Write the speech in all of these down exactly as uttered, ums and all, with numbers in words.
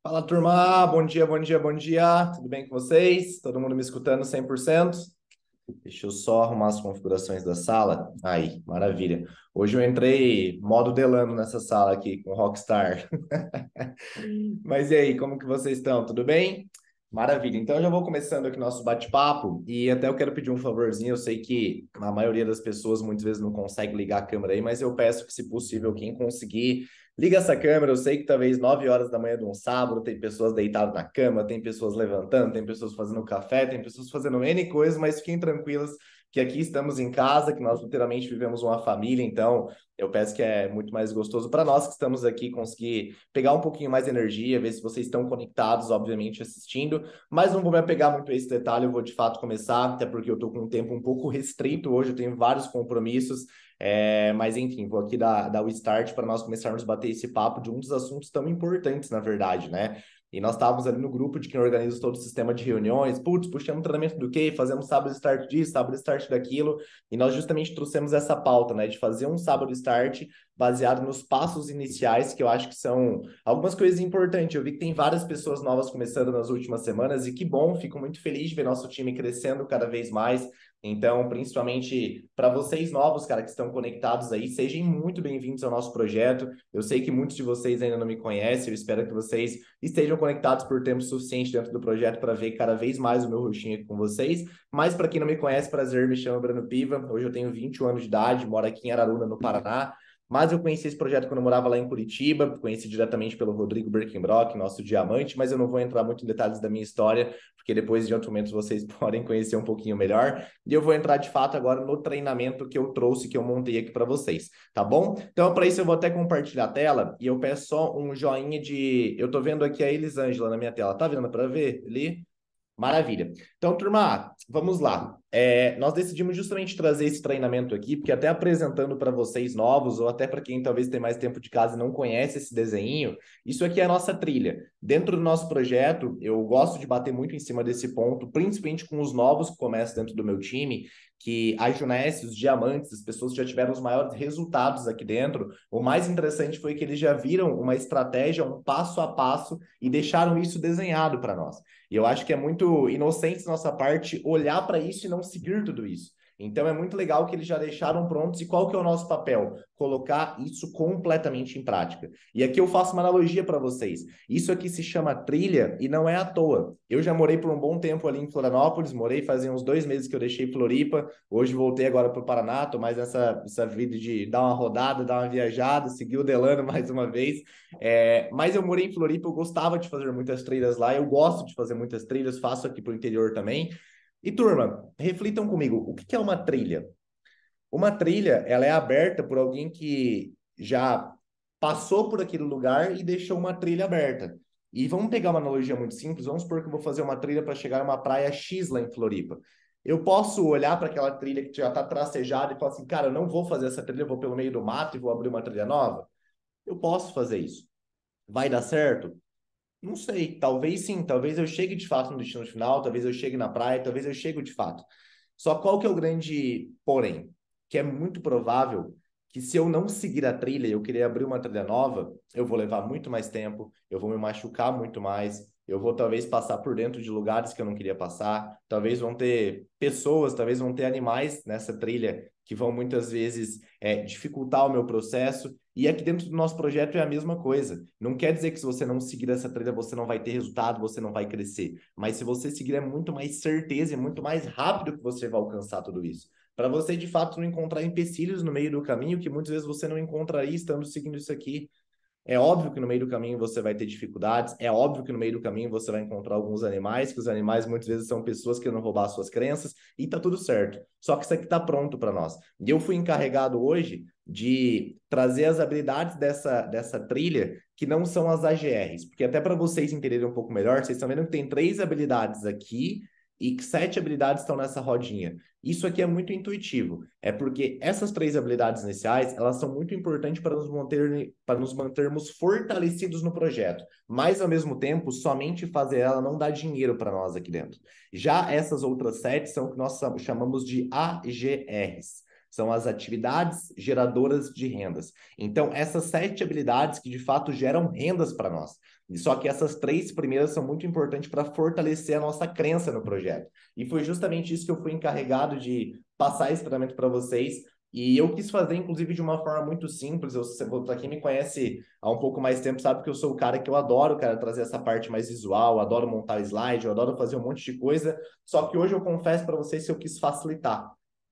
Fala, turma! Bom dia, bom dia, bom dia! Tudo bem com vocês? Todo mundo me escutando cem por cento? Deixa eu só arrumar as configurações da sala. Aí, maravilha. Hoje eu entrei modo Delano nessa sala aqui com Rockstar. Mas e aí, como que vocês estão? Tudo bem? Maravilha. Então eu já vou começando aqui nosso bate-papo e até eu quero pedir um favorzinho. Eu sei que a maioria das pessoas muitas vezes não consegue ligar a câmera aí, mas eu peço que, se possível, quem conseguir, liga essa câmera. Eu sei que talvez nove horas da manhã de um sábado tem pessoas deitadas na cama, tem pessoas levantando, tem pessoas fazendo café, tem pessoas fazendo N coisas, mas fiquem tranquilas que aqui estamos em casa, que nós literalmente vivemos uma família, então eu peço que é muito mais gostoso para nós que estamos aqui conseguir pegar um pouquinho mais de energia, ver se vocês estão conectados, obviamente, assistindo, mas não vou me apegar muito a esse detalhe, eu vou de fato começar, até porque eu estou com um tempo um pouco restrito hoje, eu tenho vários compromissos, é, mas enfim, vou aqui dar, dar o start para nós começarmos a bater esse papo de um dos assuntos tão importantes, na verdade, né? E nós estávamos ali no grupo de quem organiza todo o sistema de reuniões. Putz, puxamos treinamento do quê? Fazemos sábado start disso, sábado start daquilo. E nós justamente trouxemos essa pauta, né? De fazer um sábado start baseado nos passos iniciais, que eu acho que são algumas coisas importantes. Eu vi que tem várias pessoas novas começando nas últimas semanas, e que bom, fico muito feliz de ver nosso time crescendo cada vez mais. Então, principalmente para vocês novos, cara, que estão conectados aí, sejam muito bem-vindos ao nosso projeto. Eu sei que muitos de vocês ainda não me conhecem, eu espero que vocês estejam conectados por tempo suficiente dentro do projeto para ver cada vez mais o meu rostinho aqui com vocês. Mas para quem não me conhece, prazer, me chamo Breno Piva. Hoje eu tenho vinte e um anos de idade, moro aqui em Araruna, no Paraná. Mas eu conheci esse projeto quando eu morava lá em Curitiba, conheci diretamente pelo Rodrigo Birkenbrock, nosso diamante, mas eu não vou entrar muito em detalhes da minha história, porque depois de outros momentos vocês podem conhecer um pouquinho melhor. E eu vou entrar de fato agora no treinamento que eu trouxe, que eu montei aqui para vocês, tá bom? Então, para isso, eu vou até compartilhar a tela e eu peço só um joinha de. Eu tô vendo aqui a Elisângela na minha tela, tá vendo para ver ali? Maravilha. Então, turma, vamos lá. É, nós decidimos justamente trazer esse treinamento aqui, porque até apresentando para vocês novos, ou até para quem talvez tem mais tempo de casa e não conhece esse desenho, isso aqui é a nossa trilha. Dentro do nosso projeto, eu gosto de bater muito em cima desse ponto, principalmente com os novos que começam dentro do meu time, que a Junesse, os diamantes, as pessoas que já tiveram os maiores resultados aqui dentro. O mais interessante foi que eles já viram uma estratégia, um passo a passo, e deixaram isso desenhado para nós. E eu acho que é muito inocente da nossa parte olhar para isso e não seguir tudo isso. Então é muito legal que eles já deixaram prontos. E qual que é o nosso papel? Colocar isso completamente em prática. E aqui eu faço uma analogia para vocês. Isso aqui se chama trilha e não é à toa. Eu já morei por um bom tempo ali em Florianópolis, morei fazia uns dois meses que eu deixei Floripa. Hoje voltei agora para o Paraná, tô mais nessa, essa vida de dar uma rodada, dar uma viajada, seguir o Delano mais uma vez. É, mas eu morei em Floripa, eu gostava de fazer muitas trilhas lá, eu gosto de fazer muitas trilhas, faço aqui para o interior também. E turma, reflitam comigo, o que é uma trilha? Uma trilha, ela é aberta por alguém que já passou por aquele lugar e deixou uma trilha aberta. E vamos pegar uma analogia muito simples, vamos supor que eu vou fazer uma trilha para chegar a uma praia X lá em Floripa. Eu posso olhar para aquela trilha que já está tracejada e falar assim, cara, eu não vou fazer essa trilha, eu vou pelo meio do mato e vou abrir uma trilha nova? Eu posso fazer isso. Vai dar certo? Não sei, talvez sim, talvez eu chegue de fato no destino final, talvez eu chegue na praia, talvez eu chegue de fato. Só qual que é o grande porém? Que é muito provável que, se eu não seguir a trilha e eu querer abrir uma trilha nova, eu vou levar muito mais tempo, eu vou me machucar muito mais, eu vou talvez passar por dentro de lugares que eu não queria passar, talvez vão ter pessoas, talvez vão ter animais nessa trilha que vão muitas vezes é, dificultar o meu processo. E aqui dentro do nosso projeto é a mesma coisa. Não quer dizer que, se você não seguir essa trilha, você não vai ter resultado, você não vai crescer. Mas se você seguir, é muito mais certeza e muito mais rápido que você vai alcançar tudo isso. Para você, de fato, não encontrar empecilhos no meio do caminho, que muitas vezes você não encontraria estando seguindo isso aqui. É óbvio que no meio do caminho você vai ter dificuldades, é óbvio que no meio do caminho você vai encontrar alguns animais, que os animais muitas vezes são pessoas querendo roubar suas crenças, e tá tudo certo. Só que isso aqui tá pronto para nós. E eu fui encarregado hoje de trazer as habilidades dessa, dessa trilha, que não são as A G Rs, porque até para vocês entenderem um pouco melhor, vocês estão vendo que tem três habilidades aqui e que sete habilidades estão nessa rodinha. Isso aqui é muito intuitivo. É porque essas três habilidades iniciais, elas são muito importantes para nos manter, para nos mantermos fortalecidos no projeto. Mas, ao mesmo tempo, somente fazer ela não dá dinheiro para nós aqui dentro. Já essas outras sete são o que nós chamamos de A G Rs. São as atividades geradoras de rendas. Então, essas sete habilidades que de fato geram rendas para nós. Só que essas três primeiras são muito importantes para fortalecer a nossa crença no projeto. E foi justamente isso que eu fui encarregado de passar esse treinamento para vocês. E eu quis fazer, inclusive, de uma forma muito simples. Eu, para quem me conhece há um pouco mais tempo, sabe que eu sou o cara que eu adoro, cara, trazer essa parte mais visual, adoro montar slide, eu adoro fazer um monte de coisa. Só que hoje eu confesso para vocês que eu quis facilitar.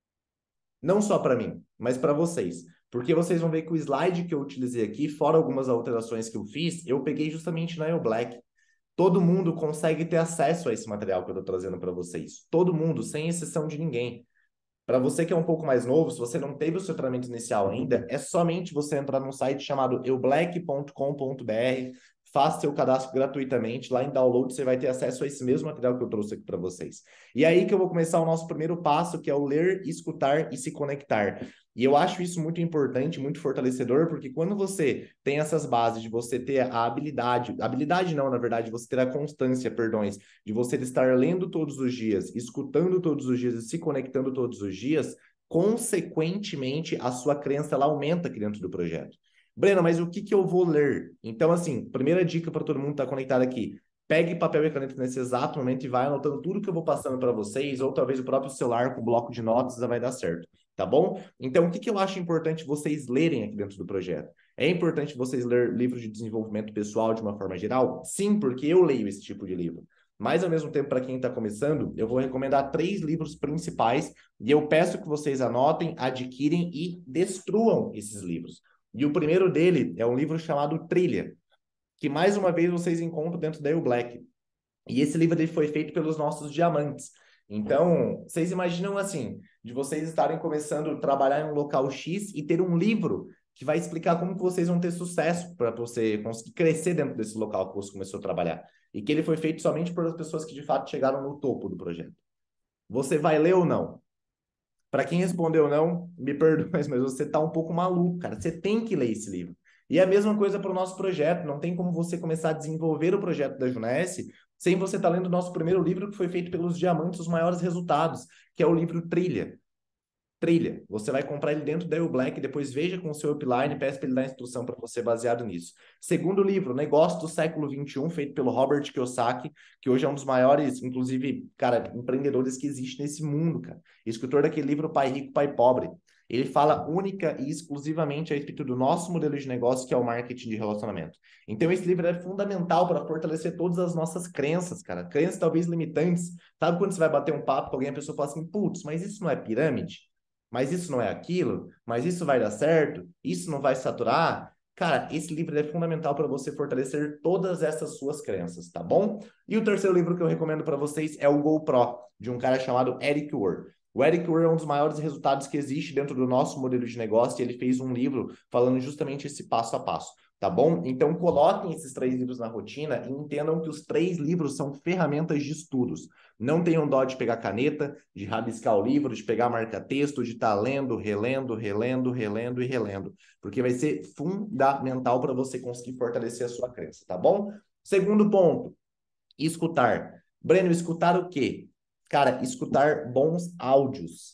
Não só para mim, mas para vocês. Porque vocês vão ver que o slide que eu utilizei aqui, fora algumas alterações que eu fiz, eu peguei justamente na El Black. Todo mundo consegue ter acesso a esse material que eu estou trazendo para vocês. Todo mundo, sem exceção de ninguém. Para você que é um pouco mais novo, se você não teve o seu treinamento inicial ainda, é somente você entrar num site chamado eu black ponto com ponto b r, faça seu cadastro gratuitamente, lá em download você vai ter acesso a esse mesmo material que eu trouxe aqui para vocês. E é aí que eu vou começar o nosso primeiro passo, que é o ler, escutar e se conectar. E eu acho isso muito importante, muito fortalecedor, porque quando você tem essas bases de você ter a habilidade, habilidade não, na verdade, você ter a constância, perdões, de você estar lendo todos os dias, escutando todos os dias e se conectando todos os dias, consequentemente, a sua crença ela aumenta aqui dentro do projeto. Breno, mas o que, que eu vou ler? Então, assim, primeira dica para todo mundo que está conectado aqui, pegue papel e caneta nesse exato momento e vai anotando tudo que eu vou passando para vocês, ou talvez o próprio celular com bloco de notas já vai dar certo, tá bom? Então, o que, que eu acho importante vocês lerem aqui dentro do projeto? É importante vocês ler livros de desenvolvimento pessoal de uma forma geral? Sim, porque eu leio esse tipo de livro. Mas, ao mesmo tempo, para quem está começando, eu vou recomendar três livros principais e eu peço que vocês anotem, adquirem e destruam esses livros. E o primeiro dele é um livro chamado Trilha, que mais uma vez vocês encontram dentro da Eu Black. E esse livro ele foi feito pelos nossos diamantes. Então, vocês imaginam assim, de vocês estarem começando a trabalhar em um local X e ter um livro que vai explicar como que vocês vão ter sucesso para você conseguir crescer dentro desse local que você começou a trabalhar. E que ele foi feito somente por pessoas que de fato chegaram no topo do projeto. Você vai ler ou não? Para quem respondeu não, me perdoe, mas você está um pouco maluco, cara. Você tem que ler esse livro. E é a mesma coisa para o nosso projeto. Não tem como você começar a desenvolver o projeto da Junesse sem você estar tá lendo o nosso primeiro livro que foi feito pelos diamantes, os maiores resultados, que é o livro Trilha. Trilha. Você vai comprar ele dentro da Eu Black, depois veja com o seu upline, peça para ele dar instrução para você baseado nisso. Segundo livro, Negócio do Século vinte e um, feito pelo Robert Kiyosaki, que hoje é um dos maiores, inclusive, cara, empreendedores que existe nesse mundo, cara. Escritor daquele livro Pai Rico, Pai Pobre. Ele fala única e exclusivamente a respeito do nosso modelo de negócio, que é o marketing de relacionamento. Então, esse livro é fundamental para fortalecer todas as nossas crenças, cara. Crenças talvez limitantes. Sabe quando você vai bater um papo com alguém, a pessoa fala assim, putz, mas isso não é pirâmide? Mas isso não é aquilo, mas isso vai dar certo, isso não vai saturar. Cara, esse livro é fundamental para você fortalecer todas essas suas crenças, tá bom? E o terceiro livro que eu recomendo para vocês é o GoPro, de um cara chamado Eric Ward. O Eric Ward é um dos maiores resultados que existe dentro do nosso modelo de negócio e ele fez um livro falando justamente esse passo a passo, tá bom? Então coloquem esses três livros na rotina e entendam que os três livros são ferramentas de estudos. Não tenham dó de pegar caneta, de rabiscar o livro, de pegar marca-texto, de estar tá lendo, relendo, relendo, relendo e relendo, porque vai ser fundamental para você conseguir fortalecer a sua crença, tá bom? Segundo ponto, escutar. Breno, escutar o quê? Cara, escutar bons áudios.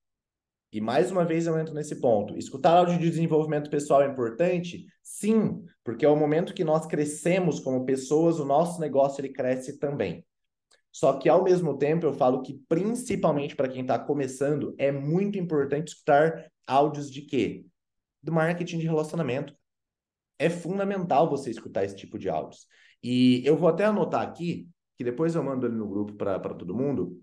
E mais uma vez eu entro nesse ponto. Escutar áudio de desenvolvimento pessoal é importante? Sim, porque é o momento que nós crescemos como pessoas, o nosso negócio ele cresce também. Só que, ao mesmo tempo, eu falo que, principalmente para quem está começando, é muito importante escutar áudios de quê? Do marketing de relacionamento. É fundamental você escutar esse tipo de áudios. E eu vou até anotar aqui, que depois eu mando ele no grupo para todo mundo.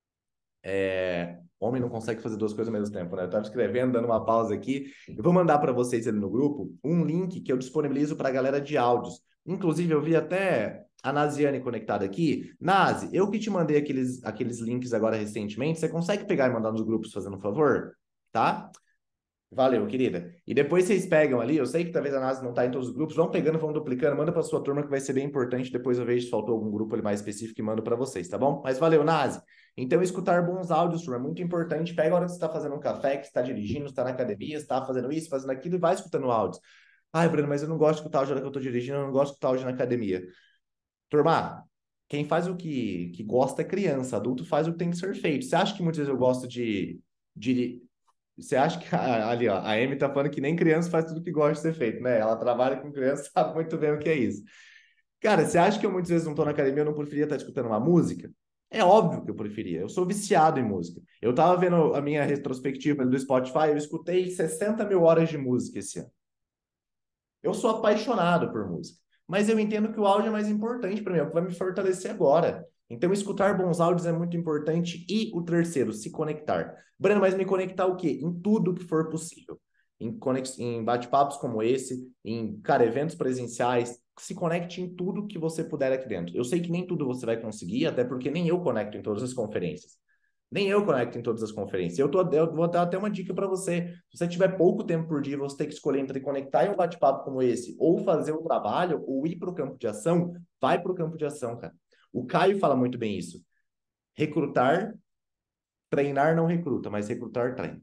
É... Homem não consegue fazer duas coisas ao mesmo tempo, né? Eu estava escrevendo, dando uma pausa aqui. Eu vou mandar para vocês ali no grupo um link que eu disponibilizo para a galera de áudios. Inclusive, eu vi até a Naziane conectada aqui. Nazi, eu que te mandei aqueles, aqueles links agora recentemente, você consegue pegar e mandar nos grupos, fazendo um favor? Tá? Valeu, querida. E depois vocês pegam ali, eu sei que talvez a Nazi não está em todos os grupos, vão pegando, vão duplicando, manda para sua turma que vai ser bem importante. Depois eu vejo se faltou algum grupo ali mais específico e mando para vocês, tá bom? Mas valeu, Nazi. Então, escutar bons áudios, turma, é muito importante. Pega a hora que você está fazendo um café, que você está dirigindo, está na academia, está fazendo isso, fazendo aquilo e vai escutando áudios. Ai, Bruno, mas eu não gosto de escutar áudio na hora que eu estou dirigindo, eu não gosto de escutar áudio na academia. Turma, quem faz o que, que gosta é criança, adulto faz o que tem que ser feito. Você acha que muitas vezes eu gosto de, de Você acha que a- ali, ó, a Amy tá falando que nem criança faz tudo que gosta de ser feito, né? Ela trabalha com criança, sabe muito bem o que é isso. Cara, você acha que eu muitas vezes não tô na academia, eu não preferia estar escutando uma música? É óbvio que eu preferia. Eu sou viciado em música. Eu tava vendo a minha retrospectiva do Spotify, eu escutei sessenta mil horas de música esse ano. Eu sou apaixonado por música, mas eu entendo que o áudio é mais importante para mim, é o que vai me fortalecer agora. Então, escutar bons áudios é muito importante. E o terceiro, se conectar. Breno, mas me conectar o quê? Em tudo que for possível. Em, conex... em bate-papos como esse, em, cara, eventos presenciais. Se conecte em tudo que você puder aqui dentro. Eu sei que nem tudo você vai conseguir, até porque nem eu conecto em todas as conferências. Nem eu conecto em todas as conferências. Eu, tô, eu vou dar até uma dica para você. Se você tiver pouco tempo por dia, você tem que escolher entre conectar em um bate-papo como esse, ou fazer o trabalho, ou ir para o campo de ação, vai para o campo de ação, cara. O Caio fala muito bem isso. Recrutar, treinar não recruta, mas recrutar treina.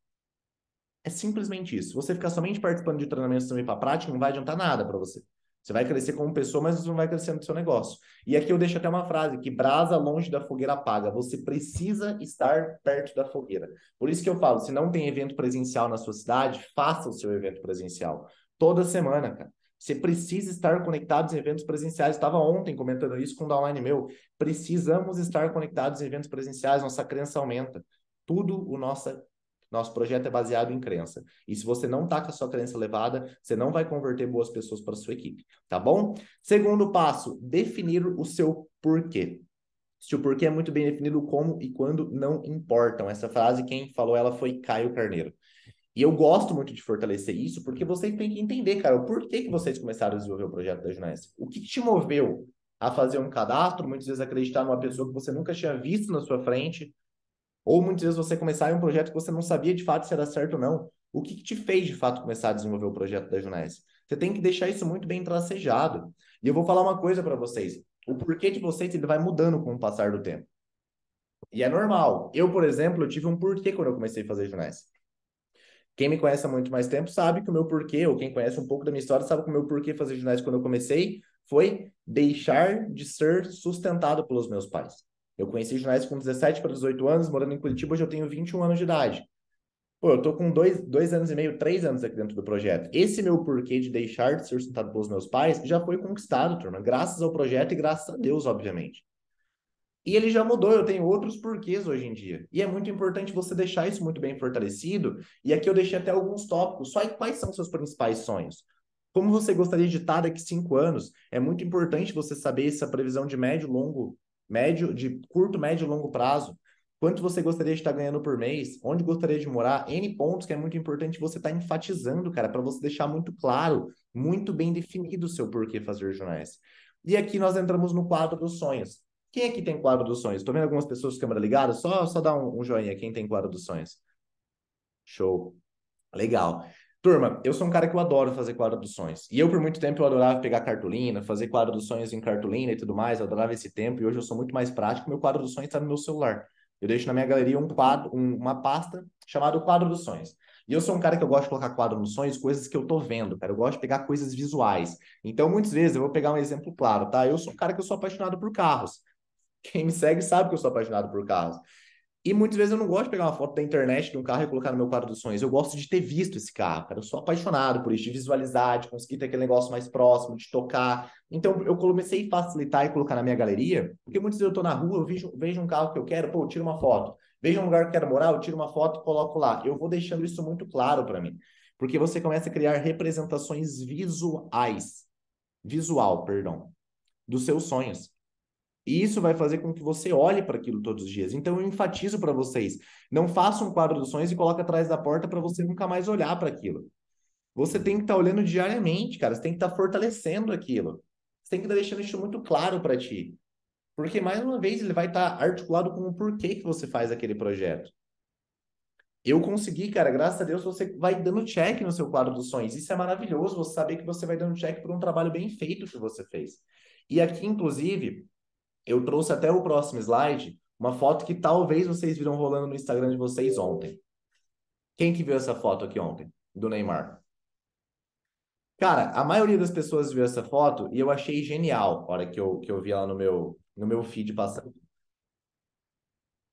É simplesmente isso. Se você ficar somente participando de treinamentos e não ir para a prática, não vai adiantar nada para você. Você vai crescer como pessoa, mas você não vai crescer no seu negócio. E aqui eu deixo até uma frase, que brasa longe da fogueira apaga. Você precisa estar perto da fogueira. Por isso que eu falo, se não tem evento presencial na sua cidade, faça o seu evento presencial. Toda semana, cara. Você precisa estar conectado em eventos presenciais. Estava ontem comentando isso com um downline meu. Precisamos estar conectados em eventos presenciais. Nossa crença aumenta. Tudo o nossa nosso projeto é baseado em crença. E se você não tá com a sua crença elevada, você não vai converter boas pessoas para sua equipe, tá bom? Segundo passo, definir o seu porquê. Se o porquê é muito bem definido, o como e quando não importam. Essa frase, quem falou ela foi Caio Carneiro. E eu gosto muito de fortalecer isso, porque vocês têm que entender, cara, o porquê que vocês começaram a desenvolver o projeto da Juness. O que te moveu a fazer um cadastro, muitas vezes acreditar numa pessoa que você nunca tinha visto na sua frente, ou muitas vezes você começar em um projeto que você não sabia de fato se era certo ou não. O que, que te fez de fato começar a desenvolver o projeto da Juness? Você tem que deixar isso muito bem tracejado. E eu vou falar uma coisa para vocês. O porquê de vocês ele vai mudando com o passar do tempo. E é normal. Eu, por exemplo, eu tive um porquê quando eu comecei a fazer Juness. Quem me conhece há muito mais tempo sabe que o meu porquê, ou quem conhece um pouco da minha história, sabe que o meu porquê fazer Juness quando eu comecei foi deixar de ser sustentado pelos meus pais. Eu conheci Juness com dezessete para dezoito anos, morando em Curitiba, hoje eu tenho vinte e um anos de idade. Pô, eu tô com dois, dois anos e meio, três anos aqui dentro do projeto. Esse meu porquê de deixar de ser sustentado pelos meus pais já foi conquistado, turma, graças ao projeto e graças a Deus, obviamente. E ele já mudou, eu tenho outros porquês hoje em dia. E é muito importante você deixar isso muito bem fortalecido. E aqui eu deixei até alguns tópicos. Só quais são seus principais sonhos? Como você gostaria de estar daqui cinco anos? É muito importante você saber essa previsão de médio, longo, médio, de curto, médio e longo prazo. Quanto você gostaria de estar ganhando por mês? Onde gostaria de morar? N pontos que é muito importante você estar enfatizando, cara, para você deixar muito claro, muito bem definido o seu porquê fazer jornais. E aqui nós entramos no quadro dos sonhos. Quem aqui tem quadro dos sonhos? Estou vendo algumas pessoas com câmera ligada. Só, só dá um, um joinha. Quem tem quadro dos sonhos? Show. Legal. Turma, eu sou um cara que eu adoro fazer quadro dos sonhos. E eu, por muito tempo, eu adorava pegar cartolina, fazer quadro dos sonhos em cartolina e tudo mais. Eu adorava esse tempo. E hoje eu sou muito mais prático. Meu quadro dos sonhos está no meu celular. Eu deixo na minha galeria um quadro, um, uma pasta chamada Quadro dos Sonhos. E eu sou um cara que eu gosto de colocar quadro nos sonhos, coisas que eu tô vendo, cara. Eu gosto de pegar coisas visuais. Então, muitas vezes, eu vou pegar um exemplo claro, tá? Eu sou um cara que eu sou apaixonado por carros. Quem me segue sabe que eu sou apaixonado por carros. E muitas vezes eu não gosto de pegar uma foto da internet de um carro e colocar no meu quadro dos sonhos. Eu gosto de ter visto esse carro, cara. Eu sou apaixonado por isso, de visualizar, de conseguir ter aquele negócio mais próximo, de tocar. Então eu comecei a facilitar e colocar na minha galeria, porque muitas vezes eu tô na rua, eu vejo, vejo um carro que eu quero, pô, eu tiro uma foto. Vejo um lugar que eu quero morar, eu tiro uma foto e coloco lá. Eu vou deixando isso muito claro para mim. Porque você começa a criar representações visuais, visual, perdão, dos seus sonhos. E isso vai fazer com que você olhe para aquilo todos os dias. Então, eu enfatizo para vocês: não faça um quadro dos sonhos e coloque atrás da porta para você nunca mais olhar para aquilo. Você tem que estar tá olhando diariamente, cara. Você tem que estar tá fortalecendo aquilo. Você tem que estar tá deixando isso muito claro para ti. Porque, mais uma vez, ele vai estar tá articulado com o porquê que você faz aquele projeto. Eu consegui, cara, graças a Deus, você vai dando check no seu quadro dos sonhos. Isso é maravilhoso, você saber que você vai dando check por um trabalho bem feito que você fez. E aqui, inclusive, eu trouxe até o próximo slide, uma foto que talvez vocês viram rolando no Instagram de vocês ontem. Quem que viu essa foto aqui ontem? Do Neymar. Cara, a maioria das pessoas viu essa foto e eu achei genial a hora que eu, que eu vi ela no meu, no meu feed passando.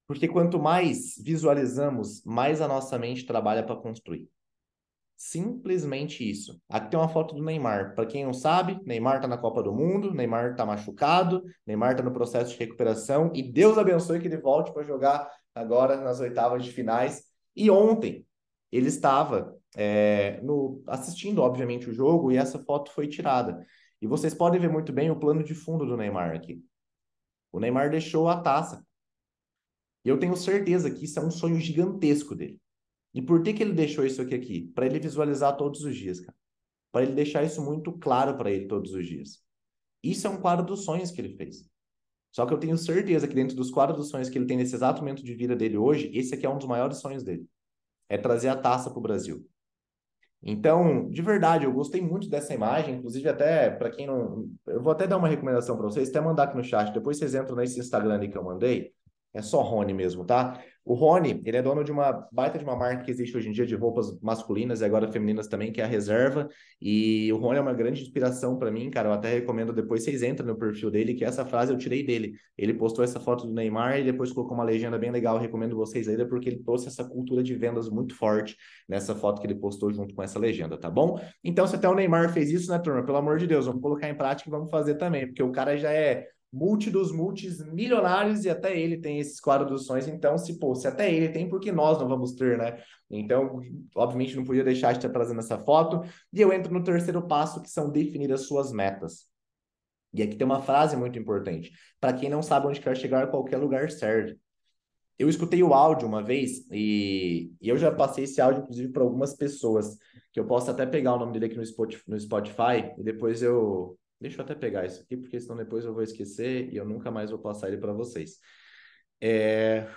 Porque quanto mais visualizamos, mais a nossa mente trabalha para construir. Simplesmente isso. Aqui tem uma foto do Neymar. Para quem não sabe, Neymar tá na Copa do Mundo, Neymar tá machucado, Neymar tá no processo de recuperação e Deus abençoe que ele volte para jogar agora nas oitavas de finais. E ontem ele estava é, no, assistindo, obviamente, o jogo e essa foto foi tirada. E vocês podem ver muito bem o plano de fundo do Neymar aqui. O Neymar deixou a taça. E eu tenho certeza que isso é um sonho gigantesco dele. E por que que ele deixou isso aqui aqui? Para ele visualizar todos os dias, cara. Para ele deixar isso muito claro para ele todos os dias. Isso é um quadro dos sonhos que ele fez. Só que eu tenho certeza que dentro dos quadros dos sonhos que ele tem nesse exato momento de vida dele hoje, esse aqui é um dos maiores sonhos dele. É trazer a taça para o Brasil. Então, de verdade, eu gostei muito dessa imagem, inclusive até para quem não, eu vou até dar uma recomendação para vocês, até mandar aqui no chat, depois vocês entram nesse Instagram ali que eu mandei, é só Rony mesmo, tá? O Rony, ele é dono de uma baita de uma marca que existe hoje em dia de roupas masculinas e agora femininas também, que é a Reserva, e o Rony é uma grande inspiração para mim, cara, eu até recomendo depois vocês entrem no perfil dele, que essa frase eu tirei dele. Ele postou essa foto do Neymar e depois colocou uma legenda bem legal, eu recomendo vocês ainda, porque ele trouxe essa cultura de vendas muito forte nessa foto que ele postou junto com essa legenda, tá bom? Então, se até o Neymar fez isso, né, turma? Pelo amor de Deus, vamos colocar em prática e vamos fazer também, porque o cara já é multi dos multis milionários e até ele tem esses quadros dos sonhos. Então, se, pô, se até ele tem, por que nós não vamos ter, né? Então, obviamente, não podia deixar de estar trazendo essa foto. E eu entro no terceiro passo, que são definir as suas metas. E aqui tem uma frase muito importante. Para quem não sabe onde quer chegar, qualquer lugar serve. Eu escutei o áudio uma vez e, e eu já passei esse áudio, inclusive, para algumas pessoas, que eu posso até pegar o nome dele aqui no Spotify, no Spotify e depois eu... Deixa eu até pegar isso aqui, porque senão depois eu vou esquecer e eu nunca mais vou passar ele para vocês. É...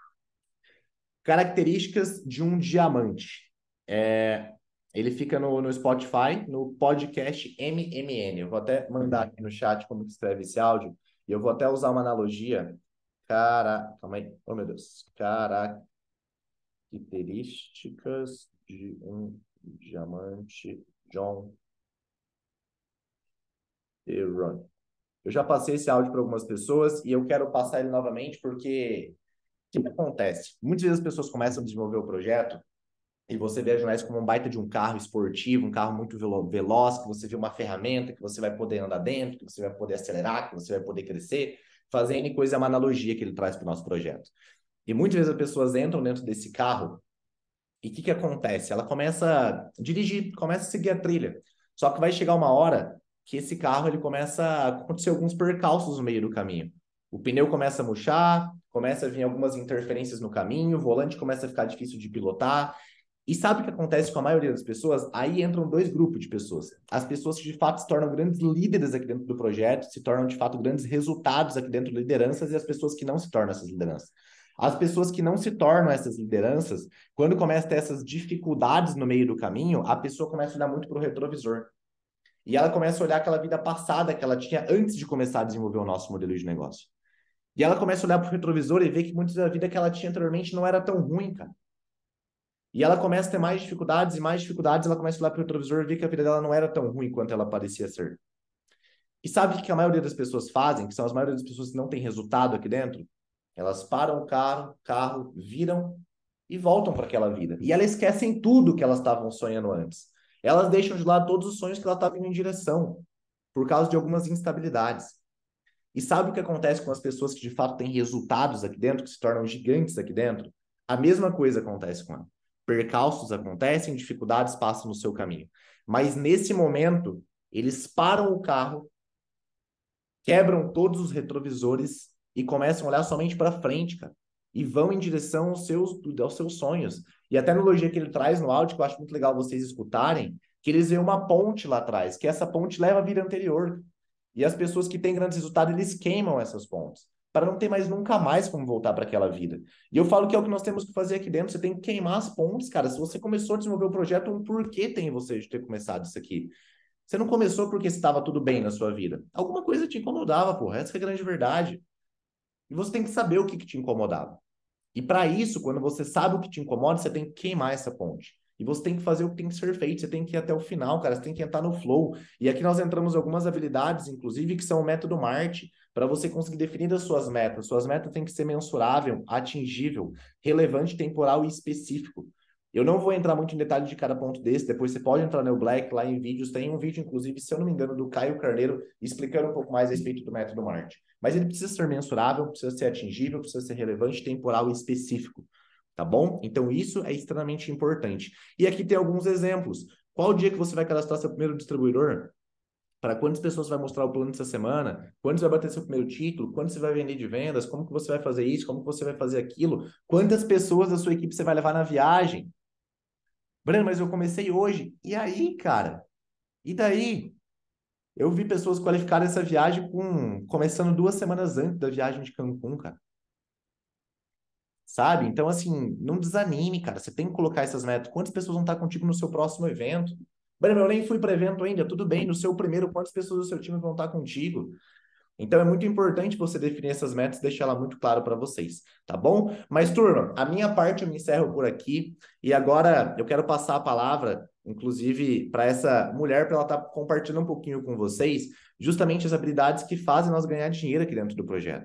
Características de um diamante. É... Ele fica no, no Spotify, no podcast M M N. Eu vou até mandar aqui no chat como que escreve esse áudio e eu vou até usar uma analogia. Cara, calma aí. Oh, meu Deus. Características de um diamante John Deron. Eu já passei esse áudio para algumas pessoas e eu quero passar ele novamente porque o que acontece? Muitas vezes as pessoas começam a desenvolver o projeto e você vê a jornada como um baita de um carro esportivo, um carro muito velo veloz, que você vê uma ferramenta que você vai poder andar dentro, que você vai poder acelerar, que você vai poder crescer, fazendo coisa, é uma analogia que ele traz para o nosso projeto. E muitas vezes as pessoas entram dentro desse carro e o que, que acontece? Ela começa a dirigir, começa a seguir a trilha. Só que vai chegar uma hora que esse carro ele começa a acontecer alguns percalços no meio do caminho. O pneu começa a murchar, começa a vir algumas interferências no caminho, o volante começa a ficar difícil de pilotar. E sabe o que acontece com a maioria das pessoas? Aí entram dois grupos de pessoas. As pessoas que de fato se tornam grandes líderes aqui dentro do projeto, se tornam de fato grandes resultados aqui dentro de lideranças, e as pessoas que não se tornam essas lideranças. As pessoas que não se tornam essas lideranças, quando começa a ter essas dificuldades no meio do caminho, a pessoa começa a olhar muito para o retrovisor. E ela começa a olhar aquela vida passada que ela tinha antes de começar a desenvolver o nosso modelo de negócio. E ela começa a olhar para o retrovisor e ver que muitas da vida que ela tinha anteriormente não era tão ruim, cara. E ela começa a ter mais dificuldades e mais dificuldades, ela começa a olhar para o retrovisor e ver que a vida dela não era tão ruim quanto ela parecia ser. E sabe o que a maioria das pessoas fazem? Que são as maioria das pessoas que não têm resultado aqui dentro? Elas param o carro, carro, viram e voltam para aquela vida. E elas esquecem tudo que elas estavam sonhando antes. Elas deixam de lado todos os sonhos que elas estavam indo em direção, por causa de algumas instabilidades. E sabe o que acontece com as pessoas que de fato têm resultados aqui dentro, que se tornam gigantes aqui dentro? A mesma coisa acontece com ela. Percalços acontecem, dificuldades passam no seu caminho. Mas nesse momento, eles param o carro, quebram todos os retrovisores e começam a olhar somente para frente, cara. E vão em direção aos seus, aos seus sonhos. E a tecnologia que ele traz no áudio, que eu acho muito legal vocês escutarem, que eles veem uma ponte lá atrás, que essa ponte leva à vida anterior. E as pessoas que têm grandes resultados, eles queimam essas pontes, para não ter mais nunca mais como voltar para aquela vida. E eu falo que é o que nós temos que fazer aqui dentro, você tem que queimar as pontes, cara. Se você começou a desenvolver o projeto, um porquê tem você de ter começado isso aqui? Você não começou porque estava tudo bem na sua vida. Alguma coisa te incomodava, porra. Essa é a grande verdade. E você tem que saber o que, que te incomodava. E para isso, quando você sabe o que te incomoda, você tem que queimar essa ponte. E você tem que fazer o que tem que ser feito, você tem que ir até o final, cara, você tem que entrar no flow. E aqui nós entramos algumas habilidades, inclusive, que são o método Marte. para você conseguir definir as suas metas. Suas metas têm que ser mensurável, atingível, relevante, temporal e específico. Eu não vou entrar muito em detalhe de cada ponto desse, depois você pode entrar no Black, lá em vídeos, tem um vídeo, inclusive, se eu não me engano, do Caio Carneiro, explicando um pouco mais a respeito do método Marte. Mas ele precisa ser mensurável, precisa ser atingível, precisa ser relevante, temporal e específico, tá bom? Então, isso é extremamente importante. E aqui tem alguns exemplos. Qual o dia que você vai cadastrar seu primeiro distribuidor? Para quantas pessoas você vai mostrar o plano dessa semana? Quando você vai bater seu primeiro título? Quando você vai vender de vendas? Como que você vai fazer isso? Como que você vai fazer aquilo? Quantas pessoas da sua equipe você vai levar na viagem? Breno, mas eu comecei hoje. E aí, cara? E daí? Eu vi pessoas qualificarem essa viagem com começando duas semanas antes da viagem de Cancún, cara. Sabe? Então, assim, não desanime, cara. Você tem que colocar essas metas. Quantas pessoas vão estar contigo no seu próximo evento? Breno, eu nem fui para evento ainda. Tudo bem. No seu primeiro, quantas pessoas do seu time vão estar contigo? Então é muito importante você definir essas metas e deixar ela muito claro para vocês, tá bom? Mas, turma, a minha parte eu me encerro por aqui e agora eu quero passar a palavra, inclusive, para essa mulher, para ela estar compartilhando um pouquinho com vocês, justamente as habilidades que fazem nós ganhar dinheiro aqui dentro do projeto.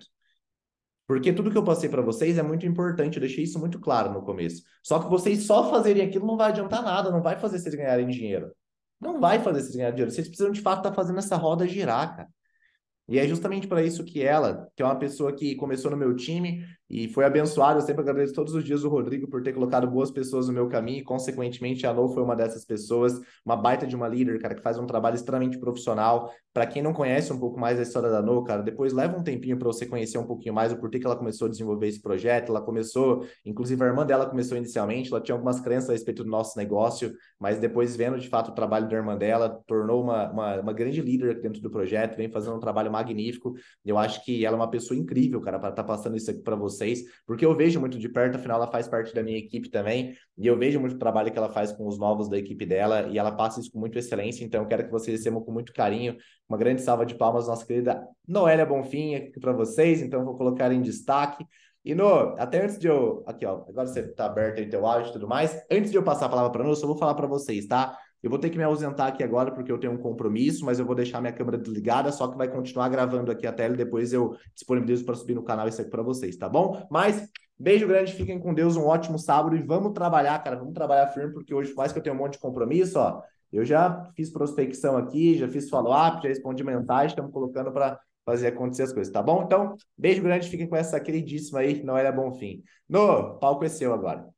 Porque tudo que eu passei para vocês é muito importante, eu deixei isso muito claro no começo. Só que vocês só fazerem aquilo não vai adiantar nada, não vai fazer vocês ganharem dinheiro. Não vai fazer vocês ganharem dinheiro. Vocês precisam, de fato, estar fazendo essa roda girar, cara. E é justamente para isso que ela, que é uma pessoa que começou no meu time e foi abençoada, eu sempre agradeço todos os dias o Rodrigo por ter colocado boas pessoas no meu caminho e, consequentemente, a No foi uma dessas pessoas, uma baita de uma líder, cara, que faz um trabalho extremamente profissional. Para quem não conhece um pouco mais a história da No, cara, depois leva um tempinho para você conhecer um pouquinho mais o porquê que ela começou a desenvolver esse projeto. Ela começou, inclusive a irmã dela começou inicialmente, ela tinha algumas crenças a respeito do nosso negócio, mas depois vendo de fato o trabalho da irmã dela, tornou uma, uma, uma grande líder dentro do projeto, vem fazendo um trabalho magnífico. Eu acho que ela é uma pessoa incrível, cara, para estar tá passando isso aqui para vocês, porque eu vejo muito de perto, afinal ela faz parte da minha equipe também, e eu vejo muito o trabalho que ela faz com os novos da equipe dela, e ela passa isso com muita excelência, então eu quero que vocês recebam com muito carinho, uma grande salva de palmas, nossa querida Noélia Bonfim, aqui para vocês, então eu vou colocar em destaque. E no, até antes de eu, aqui ó, agora você tá aberto aí teu áudio e tudo mais, antes de eu passar a palavra para nós, eu só vou falar para vocês, tá? Eu vou ter que me ausentar aqui agora porque eu tenho um compromisso, mas eu vou deixar minha câmera desligada, só que vai continuar gravando aqui a tela e depois eu disponibilizo para subir no canal isso aqui para vocês, tá bom? Mas beijo grande, fiquem com Deus, um ótimo sábado e vamos trabalhar, cara, vamos trabalhar firme porque hoje, mais que eu tenho um monte de compromisso, ó, eu já fiz prospecção aqui, já fiz follow-up, já respondi mensagem, estamos colocando para fazer acontecer as coisas, tá bom? Então, beijo grande, fiquem com essa queridíssima aí, Noélia Bonfim. No, palco é seu agora.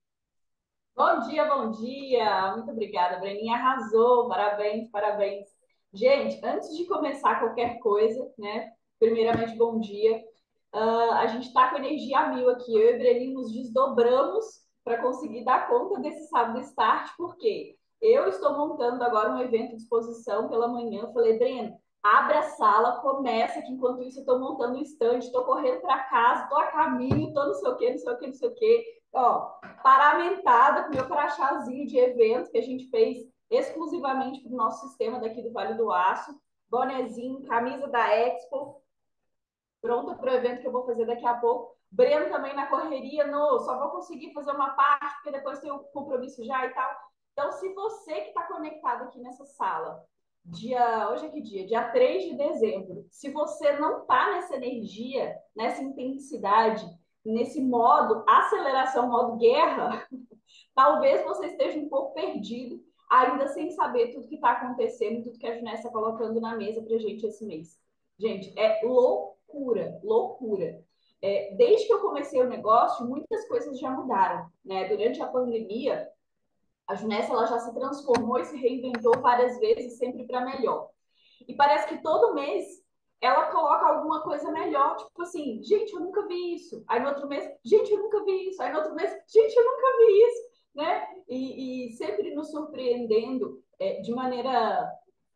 Bom dia, bom dia. Muito obrigada, Breninha. Arrasou. Parabéns, parabéns. Gente, antes de começar qualquer coisa, né? Primeiramente, bom dia. Uh, a gente está com energia a mil aqui. Eu e o Breninho nos desdobramos para conseguir dar conta desse sábado start, porque eu estou montando agora um evento de exposição pela manhã. Eu falei, Breno, abre a sala, começa, que enquanto isso eu estou montando o um stand, estou correndo para casa, estou a caminho, estou não sei o quê, não sei o quê, não sei o quê. Ó, paramentada com meu crachazinho de evento que a gente fez exclusivamente para o nosso sistema daqui do Vale do Aço, bonezinho, camisa da Expo, pronta para o evento que eu vou fazer daqui a pouco. Breno também na correria, no, só vou conseguir fazer uma parte, porque depois tem o compromisso já e tal. Então, se você que está conectado aqui nessa sala, dia, hoje é que dia? Dia três de dezembro, se você não está nessa energia, nessa intensidade, nesse modo aceleração, modo guerra, talvez você esteja um pouco perdido, ainda sem saber tudo que está acontecendo, tudo que a Junessa está colocando na mesa para gente esse mês. Gente, é loucura, loucura. É, desde que eu comecei o negócio, muitas coisas já mudaram, né? Durante a pandemia, a Junessa ela já se transformou e se reinventou várias vezes, sempre para melhor. E parece que todo mês ela coloca alguma coisa melhor, tipo assim, gente, eu nunca vi isso. Aí no outro mês, gente, eu nunca vi isso. Aí no outro mês, gente, eu nunca vi isso, né? E, e sempre nos surpreendendo é, de maneira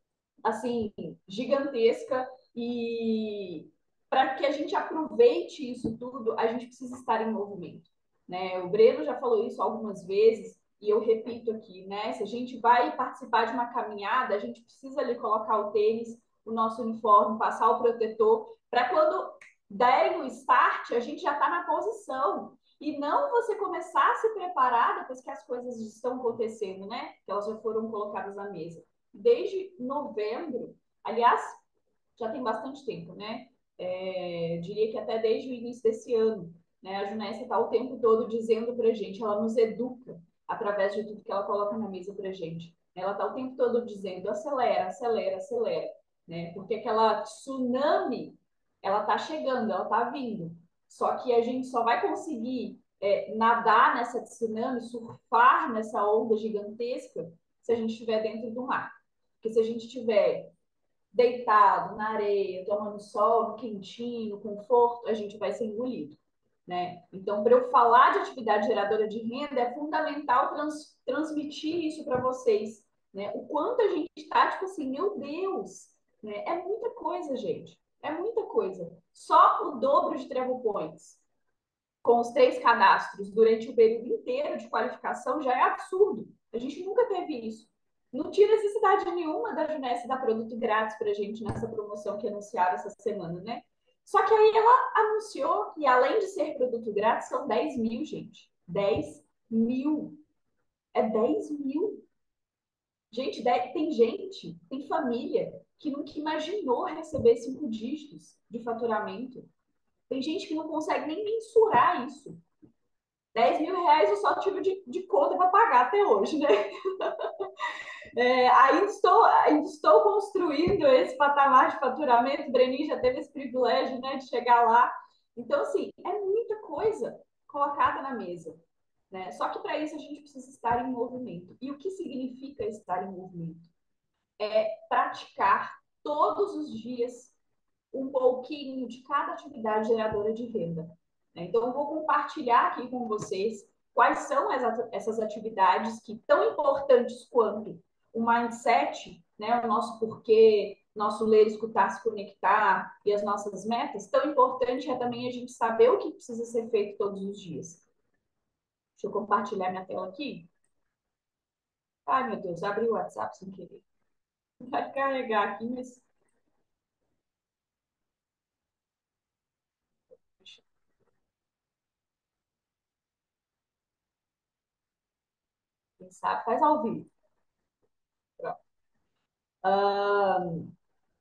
assim gigantesca e para que a gente aproveite isso tudo, a gente precisa estar em movimento, né? O Breno já falou isso algumas vezes e eu repito aqui, né? Se a gente vai participar de uma caminhada, a gente precisa ali colocar o tênis, o nosso uniforme, passar o protetor, para quando derem o start, a gente já está na posição. E não você começar a se preparar depois que as coisas estão acontecendo, né? Que elas já foram colocadas na mesa. Desde novembro, aliás, já tem bastante tempo, né? é, diria que até desde o início desse ano, né? A Junécia está o tempo todo dizendo para a gente, ela nos educa através de tudo que ela coloca na mesa para a gente. Ela está o tempo todo dizendo, acelera, acelera, acelera, né? Porque aquela tsunami, ela está chegando, ela está vindo. Só que a gente só vai conseguir é, nadar nessa tsunami, surfar nessa onda gigantesca, se a gente estiver dentro do mar. Porque se a gente estiver deitado na areia, tomando sol, no quentinho, no conforto, a gente vai ser engolido, né? Então, para eu falar de atividade geradora de renda, é fundamental trans, transmitir isso para vocês, né? O quanto a gente está, tipo assim, meu Deus, né? É muita coisa, gente. É muita coisa. Só o dobro de Trevo Points com os três cadastros durante o período inteiro de qualificação já é absurdo. A gente nunca teve isso. Não tinha necessidade nenhuma da Junesse dar produto grátis para a gente nessa promoção que anunciaram essa semana, né? Só que aí ela anunciou que, além de ser produto grátis, são dez mil, gente. dez mil. É dez mil. Gente, tem gente, tem família que nunca imaginou receber cinco dígitos de faturamento. Tem gente que não consegue nem mensurar isso. dez mil reais eu só tive de, de conta para pagar até hoje, né? É, ainda, estou, ainda estou construindo esse patamar de faturamento. O Brenin já teve esse privilégio, né, de chegar lá. Então, assim, é muita coisa colocada na mesa, né? Só que para isso a gente precisa estar em movimento. E o que significa estar em movimento? É praticar todos os dias um pouquinho de cada atividade geradora de renda. Então, eu vou compartilhar aqui com vocês quais são essas atividades que tão importantes quanto o mindset, né, o nosso porquê, nosso ler, escutar, se conectar e as nossas metas, tão importante é também a gente saber o que precisa ser feito todos os dias. Deixa eu compartilhar minha tela aqui. Ai, meu Deus, abri o WhatsApp sem querer. Vai carregar aqui, mas quem sabe faz ao vivo. Pronto. Uh,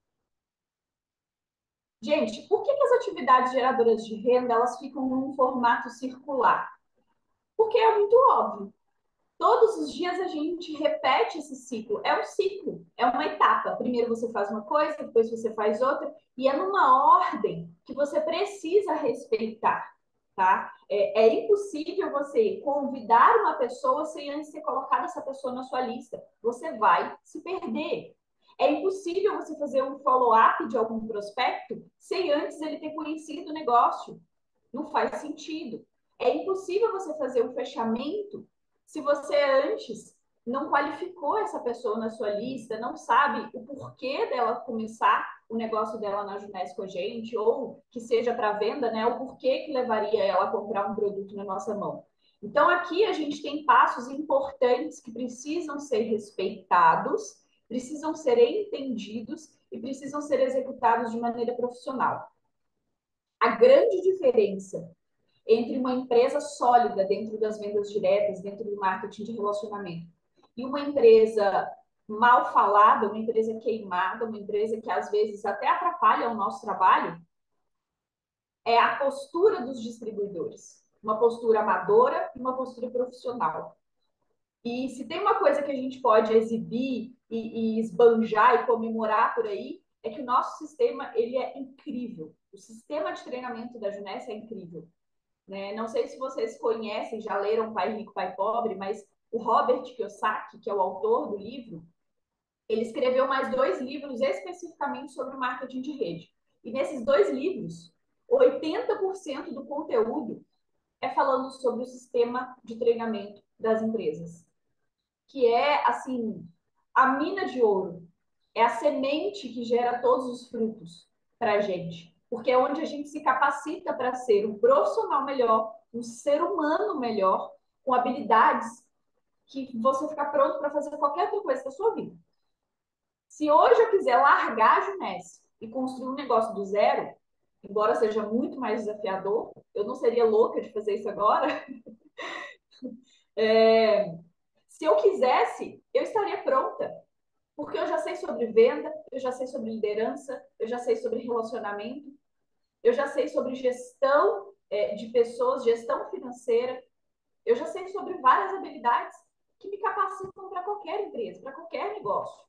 Gente, por que, que as atividades geradoras de renda elas ficam num formato circular? Porque é muito óbvio. Todos os dias a gente repete esse ciclo. É um ciclo, é uma etapa. Primeiro você faz uma coisa, depois você faz outra, e é numa ordem que você precisa respeitar, tá? É, é impossível você convidar uma pessoa sem antes ter colocado essa pessoa na sua lista. Você vai se perder. É impossível você fazer um follow-up de algum prospecto sem antes ele ter conhecido o negócio. Não faz sentido. É impossível você fazer um fechamento se você antes não qualificou essa pessoa na sua lista, não sabe o porquê dela começar o negócio dela na Junés com a gente, ou que seja para venda, né? O porquê que levaria ela a comprar um produto na nossa mão. Então, aqui a gente tem passos importantes que precisam ser respeitados, precisam ser entendidos e precisam ser executados de maneira profissional. A grande diferença entre uma empresa sólida dentro das vendas diretas, dentro do marketing de relacionamento, e uma empresa mal falada, uma empresa queimada, uma empresa que às vezes até atrapalha o nosso trabalho, é a postura dos distribuidores. Uma postura amadora e uma postura profissional. E se tem uma coisa que a gente pode exibir e, e esbanjar e comemorar por aí, é que o nosso sistema ele é incrível. O sistema de treinamento da Juness é incrível. Né? Não sei se vocês conhecem, já leram Pai Rico, Pai Pobre, mas o Robert Kiyosaki, que é o autor do livro, ele escreveu mais dois livros especificamente sobre o marketing de rede. E nesses dois livros, oitenta por cento do conteúdo é falando sobre o sistema de treinamento das empresas, que é, assim, a mina de ouro. É a semente que gera todos os frutos para a gente. Porque é onde a gente se capacita para ser um profissional melhor, um ser humano melhor, com habilidades que você fica pronto para fazer qualquer outra coisa da sua vida. Se hoje eu quiser largar a Juness e construir um negócio do zero, embora seja muito mais desafiador, eu não seria louca de fazer isso agora. É, se eu quisesse, eu estaria pronta. Porque eu já sei sobre venda, eu já sei sobre liderança, eu já sei sobre relacionamento. eu já sei sobre gestão é, de pessoas, gestão financeira, eu já sei sobre várias habilidades que me capacitam para qualquer empresa, para qualquer negócio.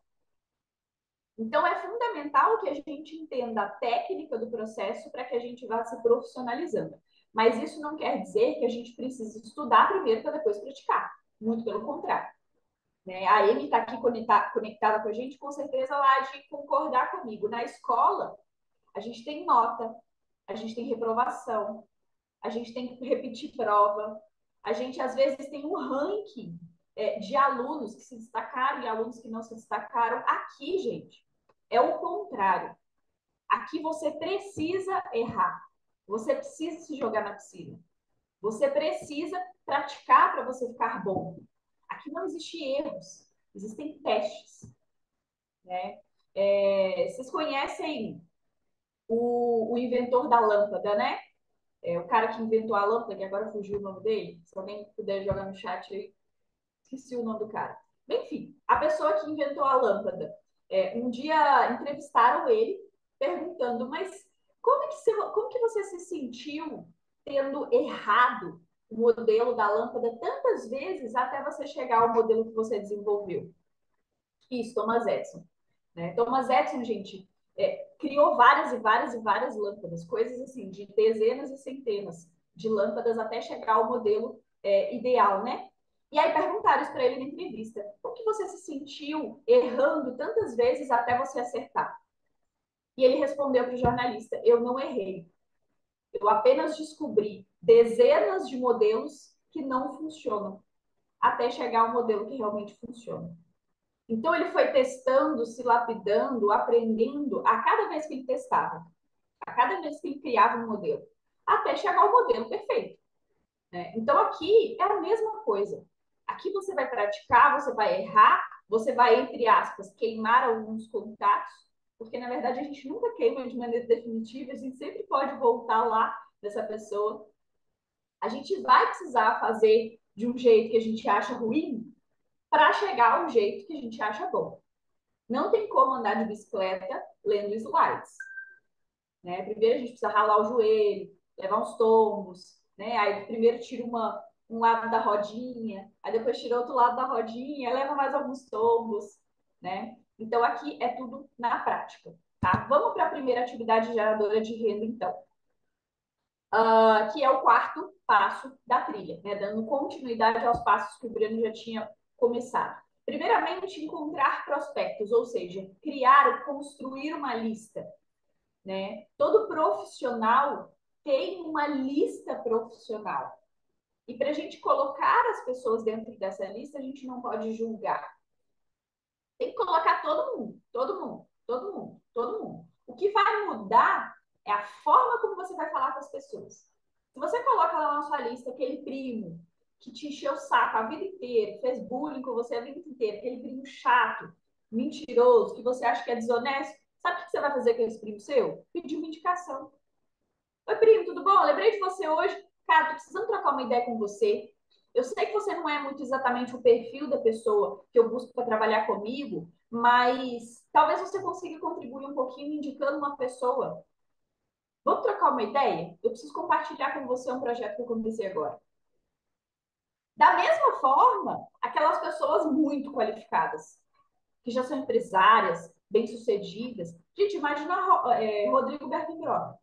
Então, é fundamental que a gente entenda a técnica do processo para que a gente vá se profissionalizando. Mas isso não quer dizer que a gente precise estudar primeiro para depois praticar. Muito pelo contrário. Né? A Amy está aqui conectada, conectada com a gente, com certeza ela há de concordar comigo. Na escola, a gente tem nota, a gente tem reprovação, a gente tem que repetir prova, a gente às vezes tem um ranking é, de alunos que se destacaram e alunos que não se destacaram. Aqui, gente, é o contrário. Aqui você precisa errar, você precisa se jogar na piscina, você precisa praticar para você ficar bom. Aqui não existe erros, existem testes. Né? É, vocês conhecem o, o inventor da lâmpada, né? É, o cara que inventou a lâmpada, que agora fugiu o nome dele. Se alguém puder jogar no chat aí, esqueci o nome do cara. Enfim, a pessoa que inventou a lâmpada. É, um dia entrevistaram ele, perguntando, mas como que, você, como que você se sentiu tendo errado o modelo da lâmpada tantas vezes até você chegar ao modelo que você desenvolveu? Isso, Thomas Edison. Né? Thomas Edison, gente, é, criou várias e várias e várias lâmpadas, coisas assim, de dezenas e centenas de lâmpadas até chegar ao modelo é, ideal, né? E aí perguntaram isso para ele na entrevista: como que você se sentiu errando tantas vezes até você acertar? E ele respondeu para o jornalista: eu não errei. Eu apenas descobri dezenas de modelos que não funcionam até chegar ao modelo que realmente funciona. Então, ele foi testando, se lapidando, aprendendo a cada vez que ele testava, a cada vez que ele criava um modelo, até chegar ao modelo perfeito. Né? Então, aqui é a mesma coisa. Aqui você vai praticar, você vai errar, você vai, entre aspas, queimar alguns contatos, porque, na verdade, a gente nunca queima de maneira definitiva, a gente sempre pode voltar lá dessa pessoa. A gente vai precisar fazer de um jeito que a gente acha ruim para chegar ao jeito que a gente acha bom. Não tem como andar de bicicleta lendo slides. Né? Primeiro a gente precisa ralar o joelho, levar uns tombos, né? Aí primeiro tira uma, um lado da rodinha, aí depois tira outro lado da rodinha, leva mais alguns tombos, né? Então aqui é tudo na prática, tá? Vamos para a primeira atividade geradora de renda, então, uh, que é o quarto passo da trilha, né? Dando continuidade aos passos que o Breno já tinha começado. Primeiramente, encontrar prospectos, ou seja, criar, construir uma lista. Né? Todo profissional tem uma lista profissional. E para a gente colocar as pessoas dentro dessa lista, a gente não pode julgar. Tem que colocar todo mundo, todo mundo, todo mundo, todo mundo. O que vai mudar é a forma como você vai falar com as pessoas. Se você coloca lá na sua lista aquele primo que te encheu o saco a vida inteira, fez bullying com você a vida inteira, aquele primo chato, mentiroso, que você acha que é desonesto, sabe o que você vai fazer com esse primo seu? Pedir uma indicação. Oi, primo, tudo bom? Eu lembrei de você hoje. Cara, tô precisando trocar uma ideia com você. Eu sei que você não é muito exatamente o perfil da pessoa que eu busco para trabalhar comigo, mas talvez você consiga contribuir um pouquinho indicando uma pessoa. Vamos trocar uma ideia? Eu preciso compartilhar com você um projeto que eu comecei agora. Da mesma forma, aquelas pessoas muito qualificadas, que já são empresárias, bem-sucedidas. Gente, imagina é, Rodrigo Bergenbrock.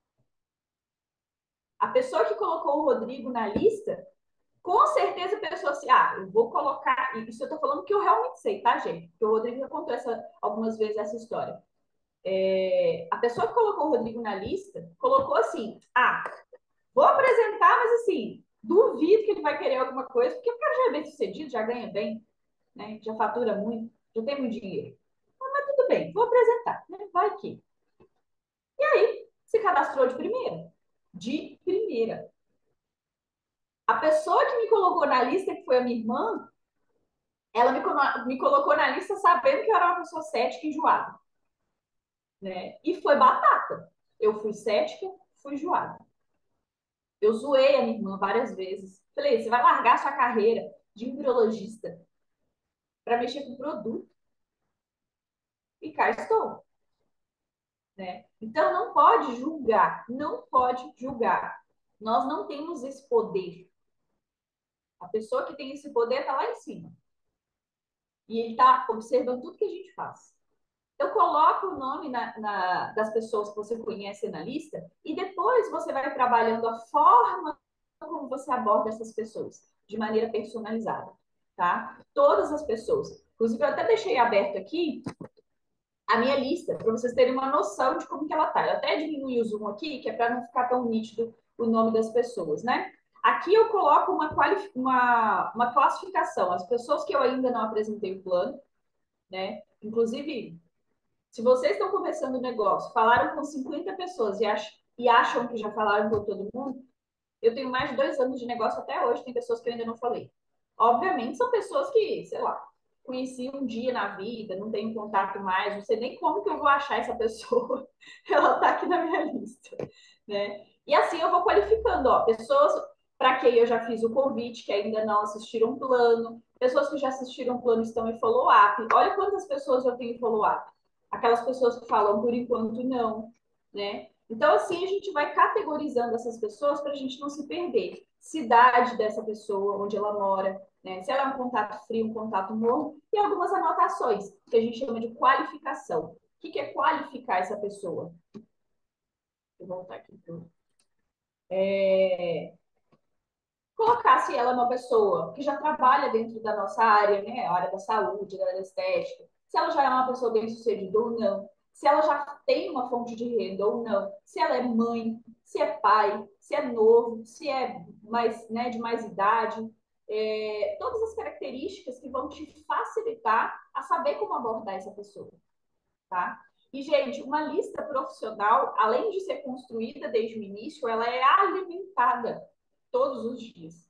A pessoa que colocou o Rodrigo na lista, com certeza a pessoa assim, ah, eu vou colocar. Isso eu tô falando que eu realmente sei, tá, gente? Porque o Rodrigo já contou essa, algumas vezes essa história. É, a pessoa que colocou o Rodrigo na lista colocou assim: ah, vou apresentar, mas assim, duvido que ele vai querer alguma coisa, porque o cara já é bem sucedido, já ganha bem, né? Já fatura muito, já tem muito dinheiro. Mas tudo bem, vou apresentar, né? Vai que. E aí, se cadastrou de primeira. De primeira. A pessoa que me colocou na lista, que foi a minha irmã, ela me, me colocou na lista sabendo que eu era uma pessoa cética e enjoada. Né? E foi batata. Eu fui cética, fui enjoada. Eu zoei a minha irmã várias vezes. Falei, você vai largar sua carreira de embriologista para mexer com produto. E cá estou. né? Então, não pode julgar, não pode julgar. Nós não temos esse poder. A pessoa que tem esse poder está lá em cima. E ele está observando tudo que a gente faz. Então, coloca o nome na, na, das pessoas que você conhece na lista e depois você vai trabalhando a forma como você aborda essas pessoas, de maneira personalizada, tá? Todas as pessoas. Inclusive, eu até deixei aberto aqui a minha lista, para vocês terem uma noção de como que ela tá. Eu até diminui o zoom aqui, que é para não ficar tão nítido o nome das pessoas, né? Aqui eu coloco uma, uma, uma classificação. As pessoas que eu ainda não apresentei o plano, né? Inclusive, se vocês estão começando o negócio, falaram com cinquenta pessoas e, ach e acham que já falaram com todo mundo, eu tenho mais de dois anos de negócio até hoje, tem pessoas que eu ainda não falei. Obviamente, são pessoas que, sei lá, conheci um dia na vida, não tenho contato mais, não sei nem como que eu vou achar essa pessoa. Ela está aqui na minha lista, né? E assim eu vou qualificando, ó, pessoas para quem eu já fiz o convite, que ainda não assistiram o plano, pessoas que já assistiram o plano estão em follow-up. Olha quantas pessoas eu tenho em follow-up. Aquelas pessoas que falam por enquanto não, né? Então, assim, a gente vai categorizando essas pessoas para a gente não se perder. Cidade dessa pessoa, onde ela mora, né? Se ela é um contato frio, um contato morno, e algumas anotações, que a gente chama de qualificação. O que é qualificar essa pessoa? Vou voltar aqui. É... Colocar se ela é uma pessoa que já trabalha dentro da nossa área, né? A área da saúde, da área estética, se ela já é uma pessoa bem-sucedida ou não, se ela já tem uma fonte de renda ou não, se ela é mãe, se é pai, se é novo, se é mais, né, de mais idade, é, todas as características que vão te facilitar a saber como abordar essa pessoa, tá? E, gente, uma lista profissional, além de ser construída desde o início, ela é alimentada todos os dias.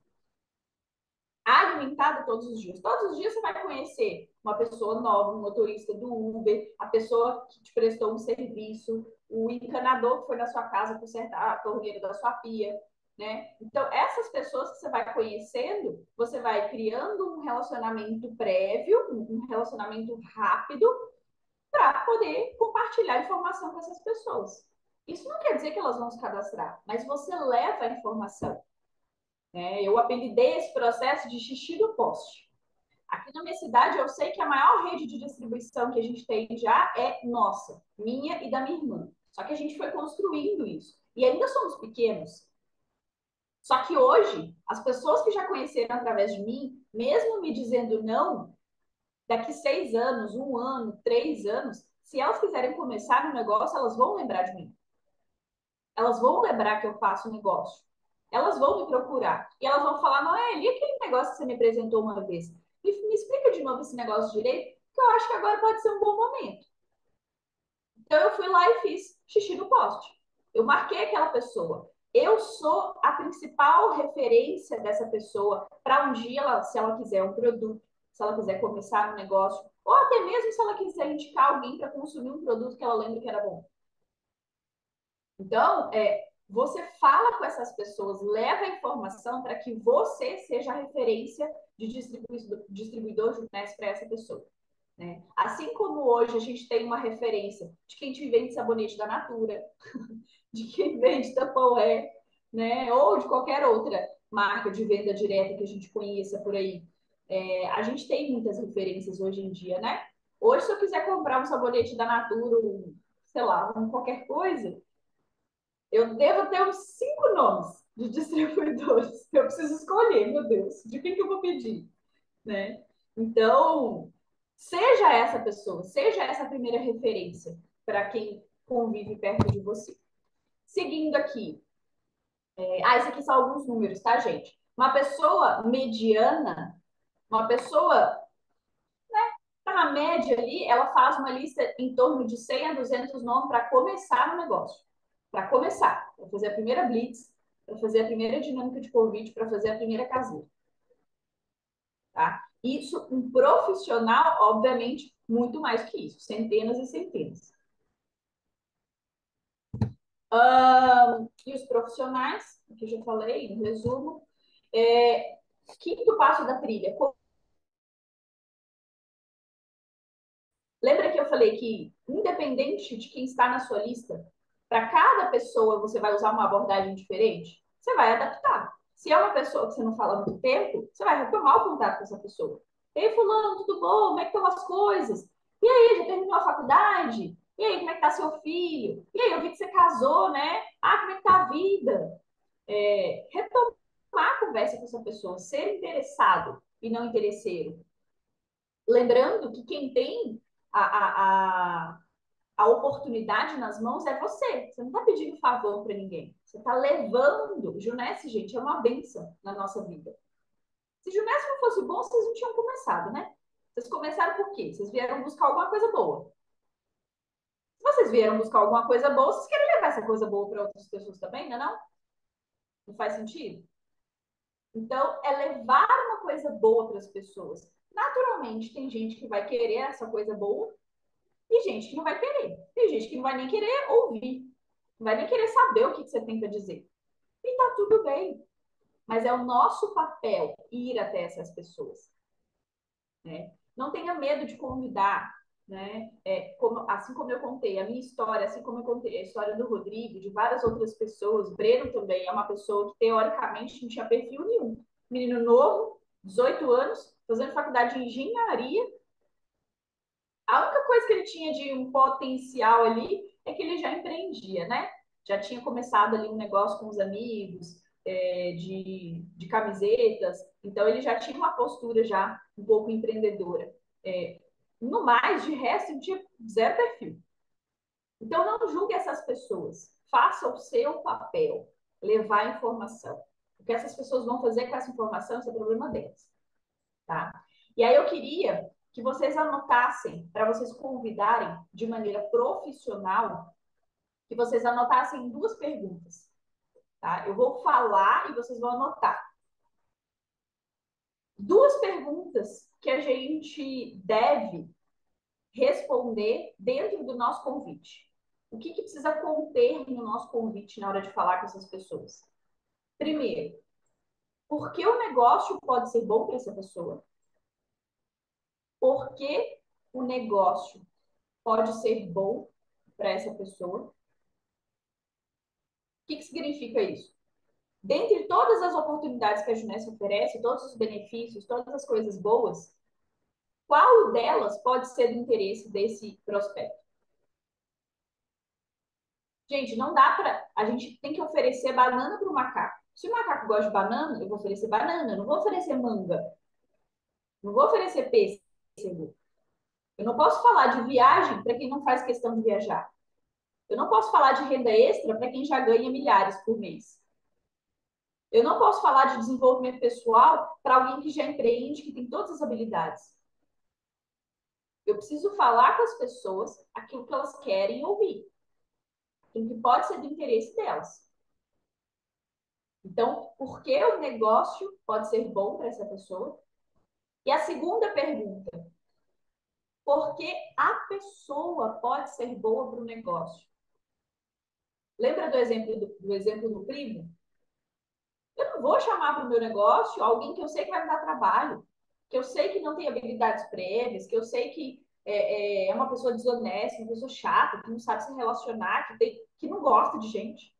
Alimentada todos os dias. Todos os dias você vai conhecer uma pessoa nova, um motorista do Uber, a pessoa que te prestou um serviço, o encanador que foi na sua casa consertar a torneira da sua pia, né? Então, essas pessoas que você vai conhecendo, você vai criando um relacionamento prévio, um relacionamento rápido, para poder compartilhar informação com essas pessoas. Isso não quer dizer que elas vão se cadastrar, mas você leva a informação. Né? Eu apelidei esse processo de xixi do poste. Aqui na minha cidade, eu sei que a maior rede de distribuição que a gente tem já é nossa, minha e da minha irmã. Só que a gente foi construindo isso. E ainda somos pequenos. Só que hoje, as pessoas que já conheceram através de mim, mesmo me dizendo não, daqui seis anos, um ano, três anos, se elas quiserem começar no negócio, elas vão lembrar de mim. Elas vão lembrar que eu faço negócio. Elas vão me procurar. E elas vão falar, Noel, e aquele negócio que você me apresentou uma vez? Me, me explica de novo esse negócio direito, que eu acho que agora pode ser um bom momento. Então eu fui lá e fiz xixi no poste. Eu marquei aquela pessoa. Eu sou a principal referência dessa pessoa para um dia, ela, se ela quiser um produto, se ela quiser começar um negócio, ou até mesmo se ela quiser indicar alguém para consumir um produto que ela lembra que era bom. Então, é, você fala com essas pessoas, leva a informação para que você seja a referência de distribuidor, distribuidor de Juness para essa pessoa. Né? Assim como hoje a gente tem uma referência de quem te vende sabonete da Natura, de quem vende Tupperware, né? Ou de qualquer outra marca de venda direta que a gente conheça por aí. É, a gente tem muitas referências hoje em dia, né? Hoje, se eu quiser comprar um sabonete da Natura, um, sei lá, um qualquer coisa, eu devo ter uns cinco nomes de distribuidores. Eu preciso escolher, meu Deus, de quem que eu vou pedir, né? Então, seja essa pessoa, seja essa primeira referência para quem convive perto de você. Seguindo aqui, é... ah, esses aqui são alguns números, tá, gente? Uma pessoa mediana, uma pessoa, tá na média ali, ela faz uma lista em torno de cem a duzentos nomes para começar no negócio. Para começar, para fazer a primeira blitz, para fazer a primeira dinâmica de convite, para fazer a primeira casinha. Tá? Isso, um profissional, obviamente, muito mais que isso, centenas e centenas. Um, e os profissionais, que eu já falei, em resumo. É, quinto passo da trilha. Lembra que eu falei que, independente de quem está na sua lista, para cada pessoa você vai usar uma abordagem diferente, você vai adaptar. Se é uma pessoa que você não fala há muito tempo, você vai retomar o contato com essa pessoa. Ei, fulano, tudo bom? Como é que estão as coisas? E aí, já terminou a faculdade? E aí, como é que tá seu filho? E aí, eu vi que você casou, né? Ah, como é que tá a vida? É, retomar a conversa com essa pessoa, ser interessado e não interesseiro. Lembrando que quem tem a, a, a, a oportunidade nas mãos é você. Você não está pedindo favor para ninguém. Você está levando. Junesse, gente, é uma bênção na nossa vida. Se Junesse não fosse bom, vocês não tinham começado, né? Vocês começaram por quê? Vocês vieram buscar alguma coisa boa. Se vocês vieram buscar alguma coisa boa, vocês querem levar essa coisa boa para outras pessoas também, não é não? Não faz sentido? Então, é levar uma coisa boa para as pessoas. Naturalmente, tem gente que vai querer essa coisa boa e gente que não vai querer. Tem gente que não vai nem querer ouvir, não vai nem querer saber o que você tem para dizer. E tá tudo bem. Mas é o nosso papel ir até essas pessoas. Né? Não tenha medo de convidar. Né? É, como, assim como eu contei a minha história, assim como eu contei a história do Rodrigo, de várias outras pessoas, o Breno também é uma pessoa que teoricamente não tinha perfil nenhum. Menino novo, dezoito anos, fazendo faculdade de engenharia. A única coisa que ele tinha de um potencial ali é que ele já empreendia, né? Já tinha começado ali um negócio com os amigos, é, de, de camisetas, então ele já tinha uma postura já um pouco empreendedora. É, no mais, de resto, ele tinha zero perfil. Então, não julgue essas pessoas. Faça o seu papel, levar a informação. O que essas pessoas vão fazer com essa informação, esse é o problema delas. Tá? E aí eu queria que vocês anotassem, para vocês convidarem de maneira profissional, que vocês anotassem duas perguntas. Tá? Eu vou falar e vocês vão anotar. Duas perguntas que a gente deve responder dentro do nosso convite. O que, que precisa conter no nosso convite na hora de falar com essas pessoas? Primeiro, por que o negócio pode ser bom para essa pessoa? Por que o negócio pode ser bom para essa pessoa? O que, que significa isso? Dentre todas as oportunidades que a Junessa oferece, todos os benefícios, todas as coisas boas, qual delas pode ser do interesse desse prospecto? Gente, não dá para. A gente tem que oferecer banana para o macaco. Se o macaco gosta de banana, eu vou oferecer banana, eu não vou oferecer manga, não vou oferecer pêssego. Eu não posso falar de viagem para quem não faz questão de viajar. Eu não posso falar de renda extra para quem já ganha milhares por mês. Eu não posso falar de desenvolvimento pessoal para alguém que já empreende, que tem todas as habilidades. Eu preciso falar com as pessoas aquilo que elas querem ouvir, aquilo que pode ser do interesse delas. Então, por que o negócio pode ser bom para essa pessoa? E a segunda pergunta, por que a pessoa pode ser boa para o negócio? Lembra do exemplo do, do exemplo do primo? Eu não vou chamar para o meu negócio alguém que eu sei que vai me dar trabalho, que eu sei que não tem habilidades prévias, que eu sei que é, é, é uma pessoa desonesta, uma pessoa chata, que não sabe se relacionar, que, tem, que não gosta de gente.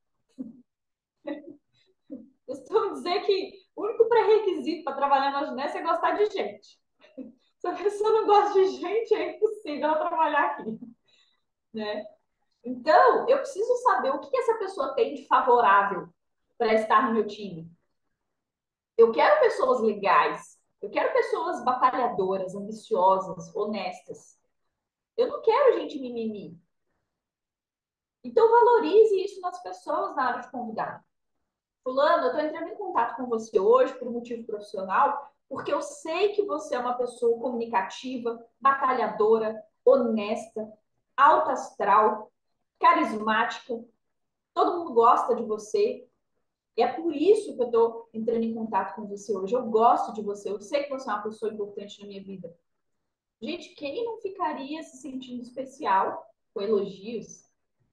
Eu estou dizer que o único pré-requisito para trabalhar na Junessa é gostar de gente. Se a pessoa não gosta de gente, é impossível ela trabalhar aqui. Né? Então, eu preciso saber o que essa pessoa tem de favorável para estar no meu time. Eu quero pessoas legais. Eu quero pessoas batalhadoras, ambiciosas, honestas. Eu não quero gente mimimi. Então, valorize isso nas pessoas na hora de convidar. Fulano, eu estou entrando em contato com você hoje por um motivo profissional, porque eu sei que você é uma pessoa comunicativa, batalhadora, honesta, alta astral, carismática. Todo mundo gosta de você. E é por isso que eu estou entrando em contato com você hoje. Eu gosto de você. Eu sei que você é uma pessoa importante na minha vida. Gente, quem não ficaria se sentindo especial com elogios?